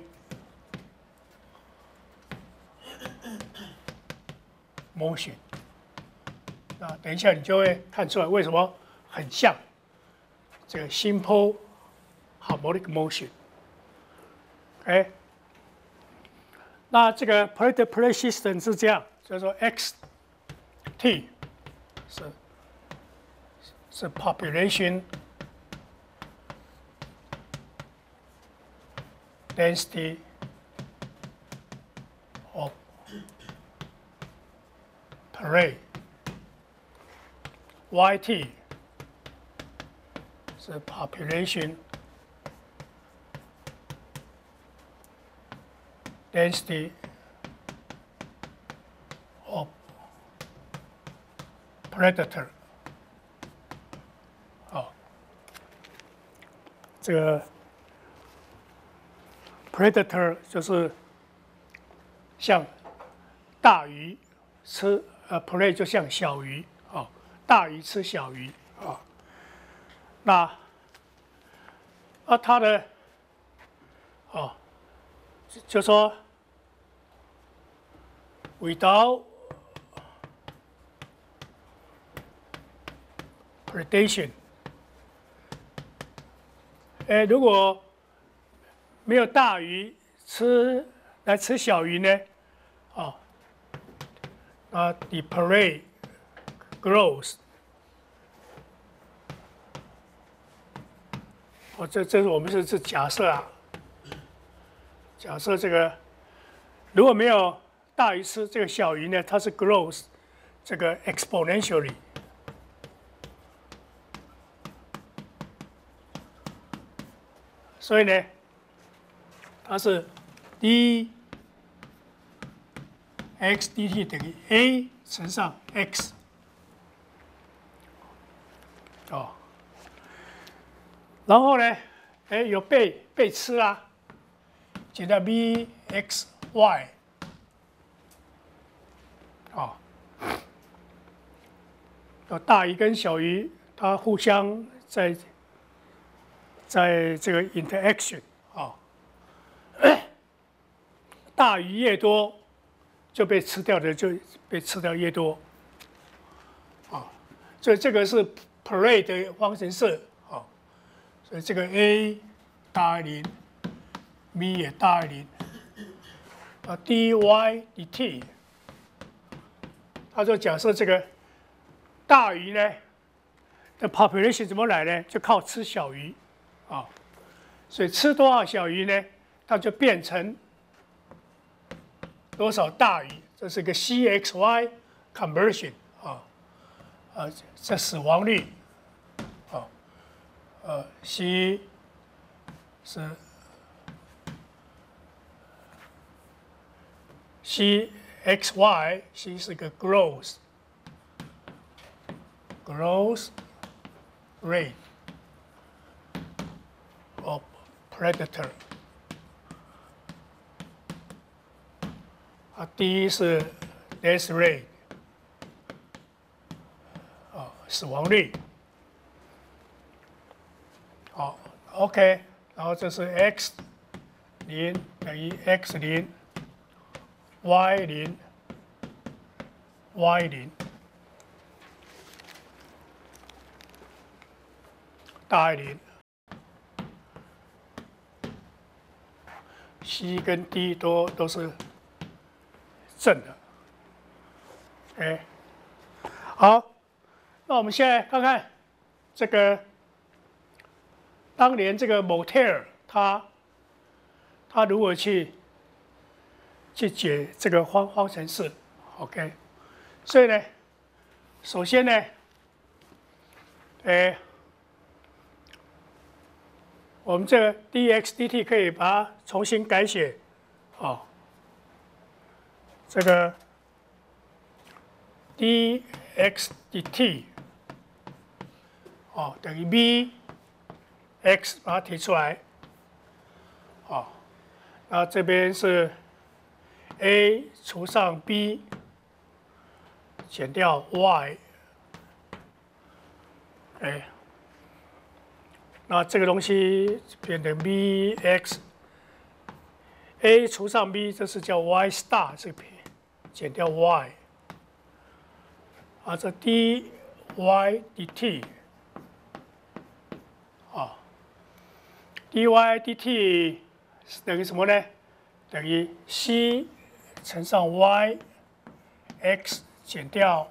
motion。那等一下你就会看出来为什么很像这个 simple harmonic motion。哎，那这个 predator prey system 是这样，就是说 x t 是是 population density of prey。yt 是 population density of predator。好，这个 predator 就是像大鱼吃呃 prey 就像小鱼。大鱼吃小鱼啊，那啊它的哦，就说 without predation， 哎，如果没有大鱼吃来吃小鱼呢，啊，啊 the prey grows。哦，这这是我们是是假设啊，假设这个如果没有大鱼吃这个小鱼呢，它是 grows 这个 exponentially。所以呢，它是 d x dt 等于 a 乘上 x。哦，然后呢，哎，有被被吃啦，写到 v x y。哦，有大鱼跟小鱼，它互相在在这个 interaction 啊，大鱼越多，就被吃掉的就被吃掉越多。啊，所以这个是 prey 的方程式。所以这个 a 大于零 ，v 也大于零，啊 dy dt， 它就假设这个大鱼呢的 population 怎么来呢？就靠吃小鱼， 啊，所以吃多少小于呢，它就变成多少大于，这是个 C X Y conversion 啊，啊，这死亡率，啊，呃 ，C 是 C X Y，C 是个 growth growth rate of predator。啊，第一是 death rate， 啊，死亡率。好 ，OK， 然后这是 x 零等于 x 零 ，y 零 ，y 零，大于零。C 跟 D 都都是正的。哎，好，那我们现在看看这个当年这个 Voltaire 他他如何去去解这个方方程式 ，OK？ 所以呢，首先呢，哎，我们这个 dx dt 可以把它重新改写，哦，这个 dx dt 哦等于 b x 把它提出来，哦，那这边是 a 除上 b 减掉 y， 哎。那这个东西变成 bx a 除上 b， 这是叫 y star， 这个减掉 y， 啊，这 dy dt， 啊 ，dy dt 是等于什么呢？等于 c 乘上 y x 减掉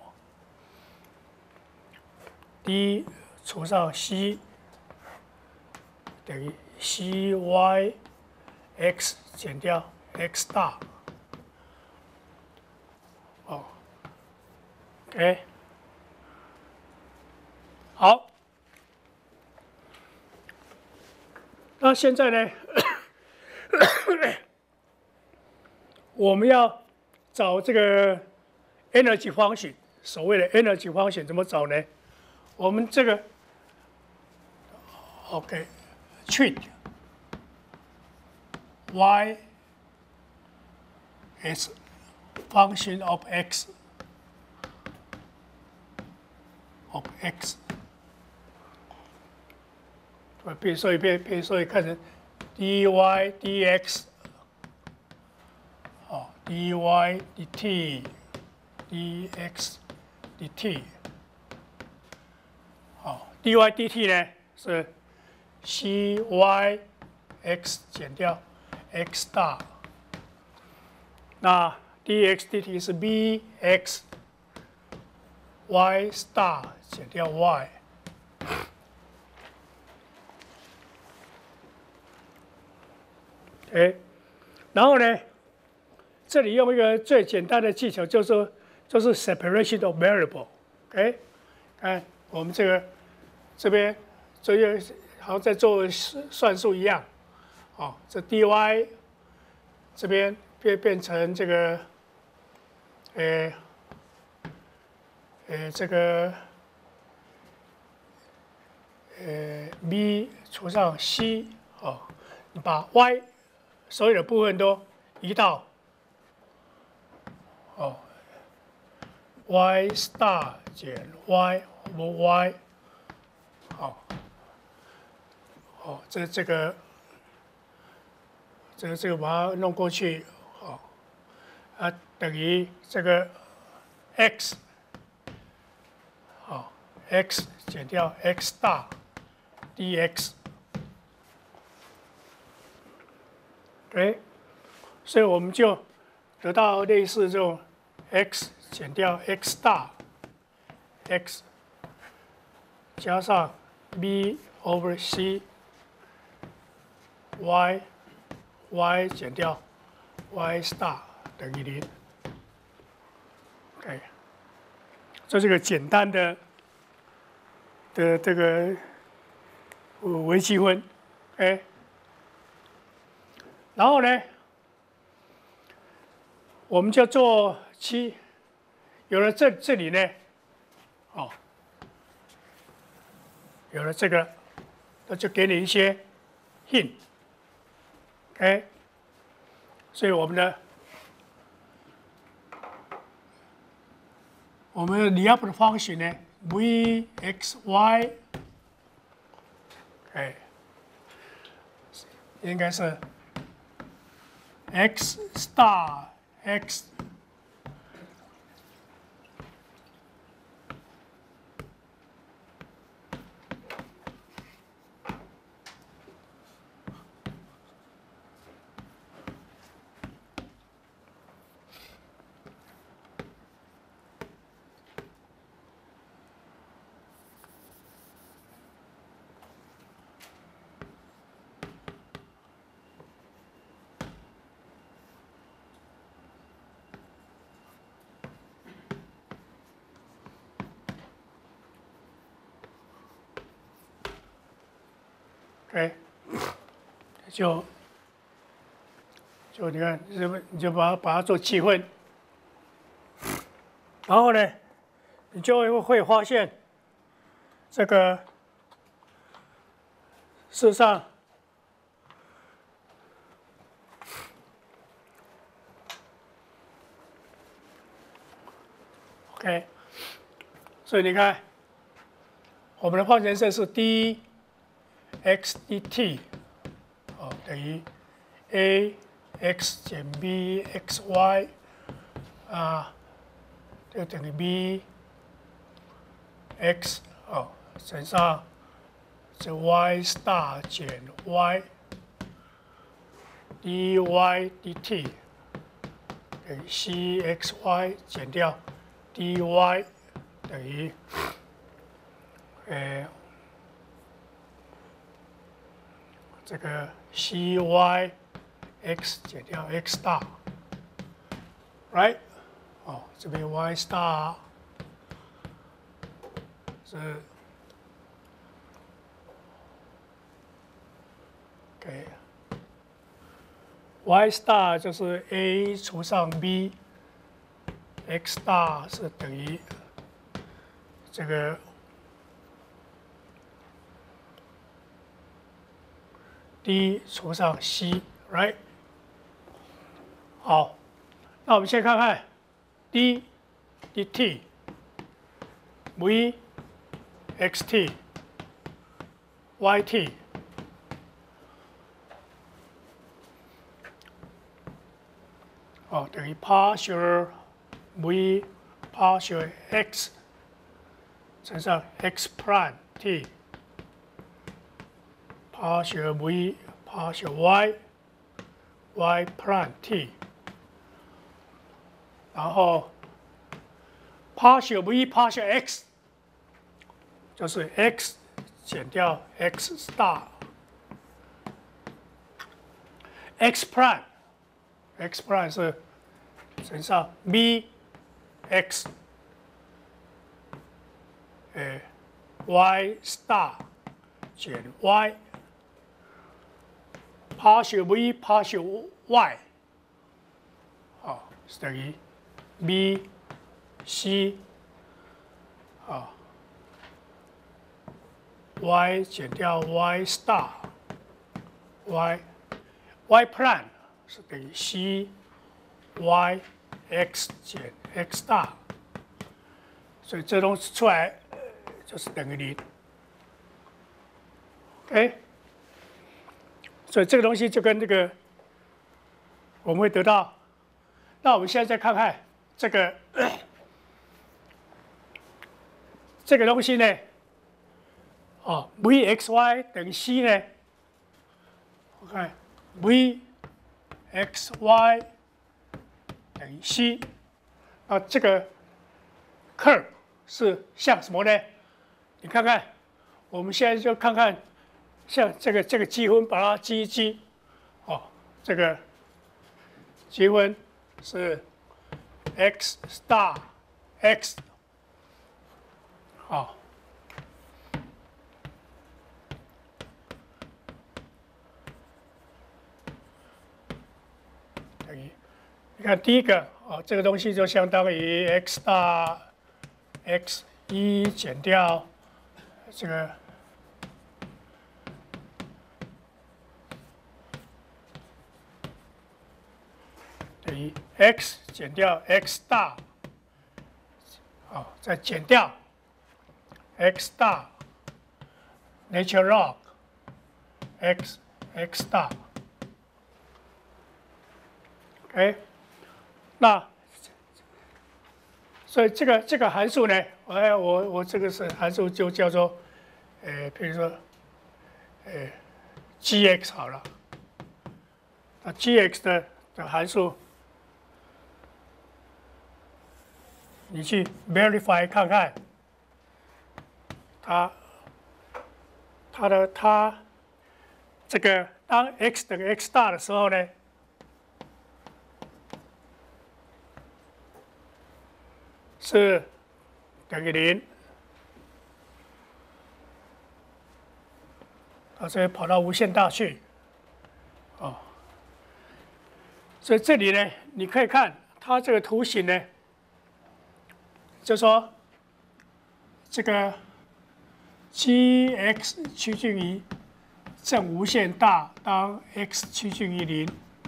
d 除上 c。等于 cy x 减掉 x 大，哦 ，OK， 好，那现在呢，我们要找这个 energy function， 所谓的 energy function 怎么找呢？我们这个 OK。treat y is function of x of x， 我可以说一遍，可以说一看成 dy dx， 哦 dy dt dx dt， 好 dy dt 呢是cy x 减掉 x 大，那 dx dt 是 bx y star 减掉 y， 哎，然后呢，这里用一个最简单的技巧，就是说就是 separation of variable， OK， 看我们这个这边这个。好像在做算术一样，哦，这 dy 这边变变成这个，呃，呃，这个，呃 b 除上 c， 哦，你把 y 所有的部分都移到，哦 ，y star 减 y 和 y， 好。哦，这这个，这个这个把它弄过去，哦，啊等于这个 x， 好 ，x 减掉 x 大 dx， 对，所以我们就得到类似这种 x 减掉 x 大 x 加上 b over c。 y y 减掉 y star 等于零。OK， 这是个简单的的这个微积分。OK， 然后呢，我们就做七，有了这这里呢，哦，有了这个，那就给你一些 hint。OK， 所以我们的我们的离合的方形呢 ，v x y， 哎，应该是 x star x。OK， 就就你看，你就你就把它把它做积分，然后呢，你就会会发现，这个事实上，OK， 所以你看，我们的方程式是 d x dt 哦等于 a x 减 b x y 啊，就等于 b x 哦乘上这 y star 减 y dy dt 等于 c x y 减掉 dy 等于呃。这个 cy x 减掉 x star，right？ 哦，这边 y star 是 OK，y star 就是 a 除上 b，x star 是等于这个。d 除上 c，right？ 好，那我们先看看 d dt v xt yt 哦等于 partial v partial x 乘上 x prime t。partial v partial y y prime t， 然后 partial v partial x 就是 x 减掉 x star x prime x prime 是乘上 b x 呃 y star 减 y。partial v partial y 啊是等于 b c 啊 y 减掉 y star y y prime 是等于 c y x 减 x star， 所以这东西出来就是等于零。OK。所以这个东西就跟这个我们会得到。那我们现在再看看这个这个东西呢，哦 ，v x y 等于 c 呢？我看 v x y 等于 c， 啊，这个 curve 是像什么呢？你看看，我们现在就看看。像这个这个积分，把它积一积， 这个积分是 x star x 好。等于你看第一个哦，这个东西就相当于 x star x 一减掉这个等于 x 减掉 x star， 好，再减掉 x star natural log x x star。OK， 那所以这个这个函数呢，哎，我我这个是函数就叫做，呃，比如说，呃 ，g_x 好了，那 g_x 的的函数，你去 verify 看看，它它的它这个当 x 等于 x 大的时候呢？是等于零，啊，所以跑到无限大去，哦，所以这里呢，你可以看它这个图形呢，就说这个 g_x 趋近于正无限大，当 x 趋近于零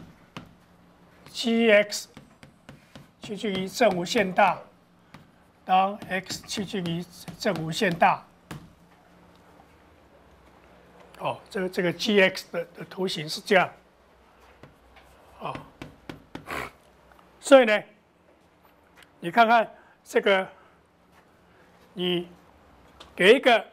，g_x 趋近于正无限大。当 x 趋近于正无限大，哦，这个这个 g_x 的的图形是这样，哦，所以呢，你看看这个，你给一个，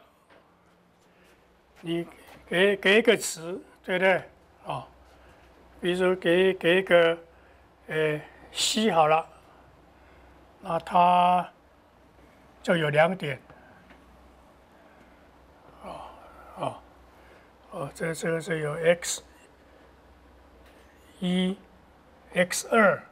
你给给一个词，对不对？哦，比如说给给一个，呃 c 好了，那它就有两点，哦哦哦，这这个是有 x 一、x 二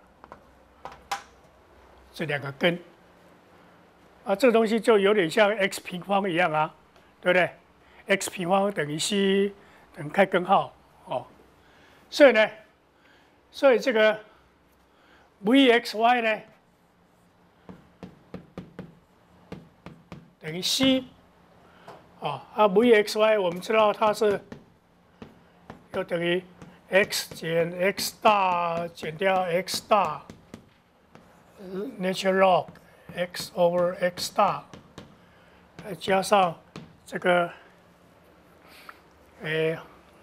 这两个根，啊，这个东西就有点像 x 平方一样啊，对不对 ？x 平方等于 c 等于开根号，哦，所以呢，所以这个 v_x_y 呢？等于 c， 啊，啊 v_x_y 我们知道它是又等于 x 减 x 大减掉 x 大 natural log x over x 大，再加上这个，诶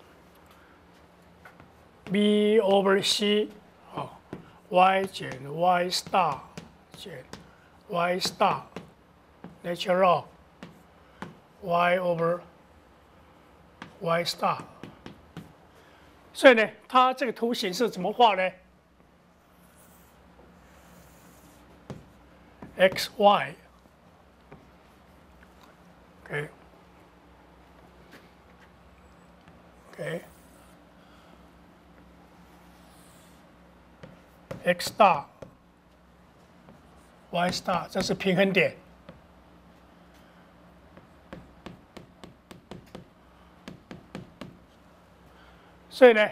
b over c， 啊 y 减 y star 减 y star。natural log y over y star， 所以呢，它这个图形是怎么画呢 ？x y， OK OK x star y star， 这是平衡点。所以呢，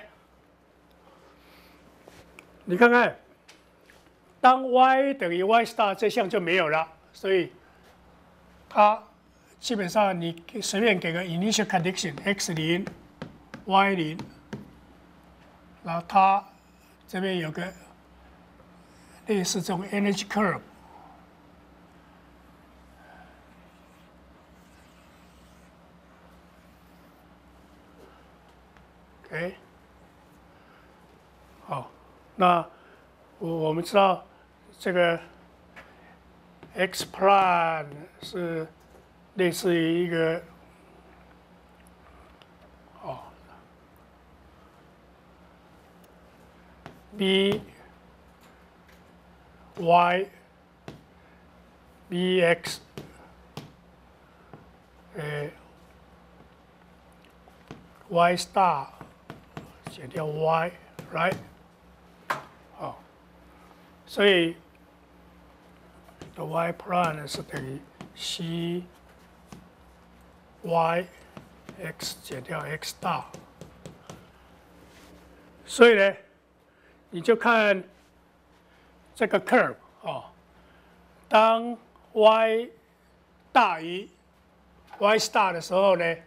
你看看，当 y 等于 y star 这项就没有了，所以它基本上你随便给个 initial condition x 零 y 零，然后它这边有个类似这种 energy curve。OK， 好，那我我们知道这个 x prime 是类似于一个哦 b y b x 呃 y star 减掉 y ，right？ 好，所以的 y prime 是等于 c y x 减掉 x 大，所以呢，你就看这个 curve 哦，当 y 大于 y star 的时候呢，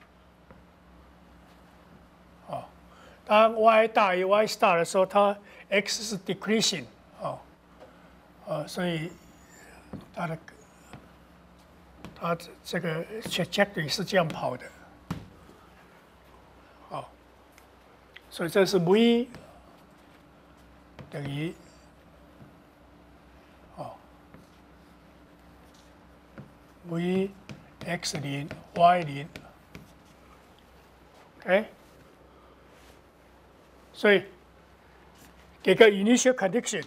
哦，当 y 大于 y star 的时候，它 x 是 decreasing 哦，呃，所以它的它这个 trajectory 是这样跑的，哦，所以这是 v 等于哦 v x 零 y 零 ，OK， 所以给个 initial condition，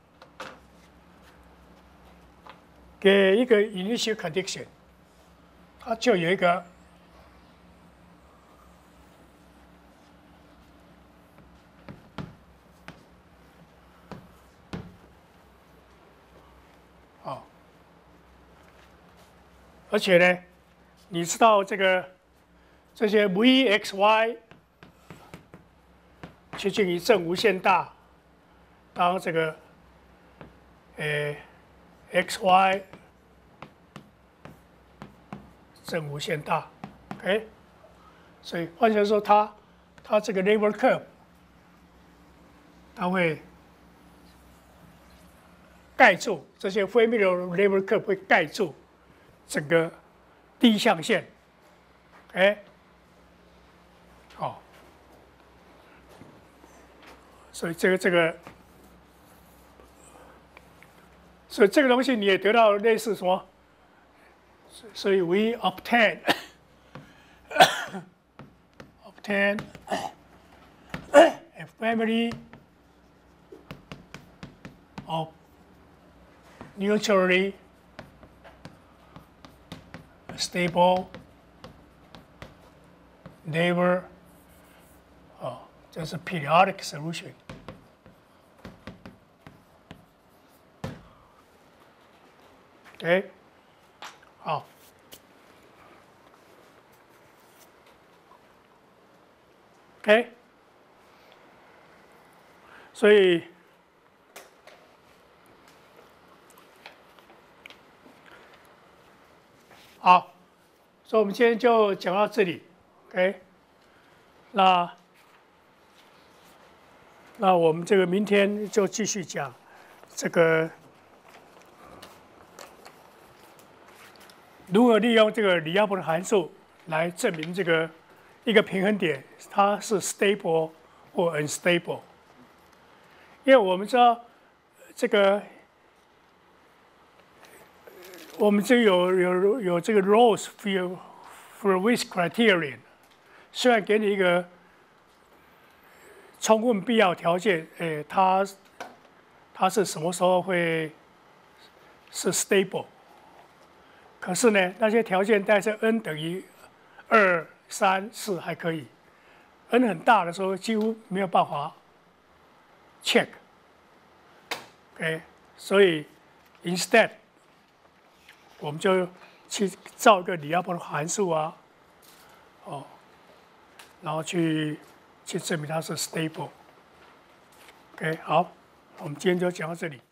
给一个 initial condition， 它就有一个哦，而且呢，你知道这个这些 v x y 接近于正无限大，当这个呃 x y 正无限大 ，OK， 所以换句话说，它它这个 neighbor curve 它会盖住这些 familiar neighbor curve 会盖住整个第一象限，哎，好，所以这个这个，所以这个东西你也得到类似什么？所以 we obtain obtain a family of neutrally stable neighbor 哦，这是 periodic solution。OK， 好。OK， 所以好，所以我们今天就讲到这里。OK， 那那我们这个明天就继续讲这个如何利用这个里亚波的函数来证明这个一个平衡点它是 stable 或 unstable。因为我们知道这个我们这有有有这个 Rolle's Freirich criterion， 虽然给你一个充分必要条件，诶，它它是什么时候会是 stable？ 可是呢，那些条件带着 n 等于二、三、四还可以 ，n 很大的时候几乎没有办法 check。OK， 所以 instead 我们就去造一个里亚波的函数啊，哦，然后去去证明它是 stable。OK， 好，我们今天就讲到这里。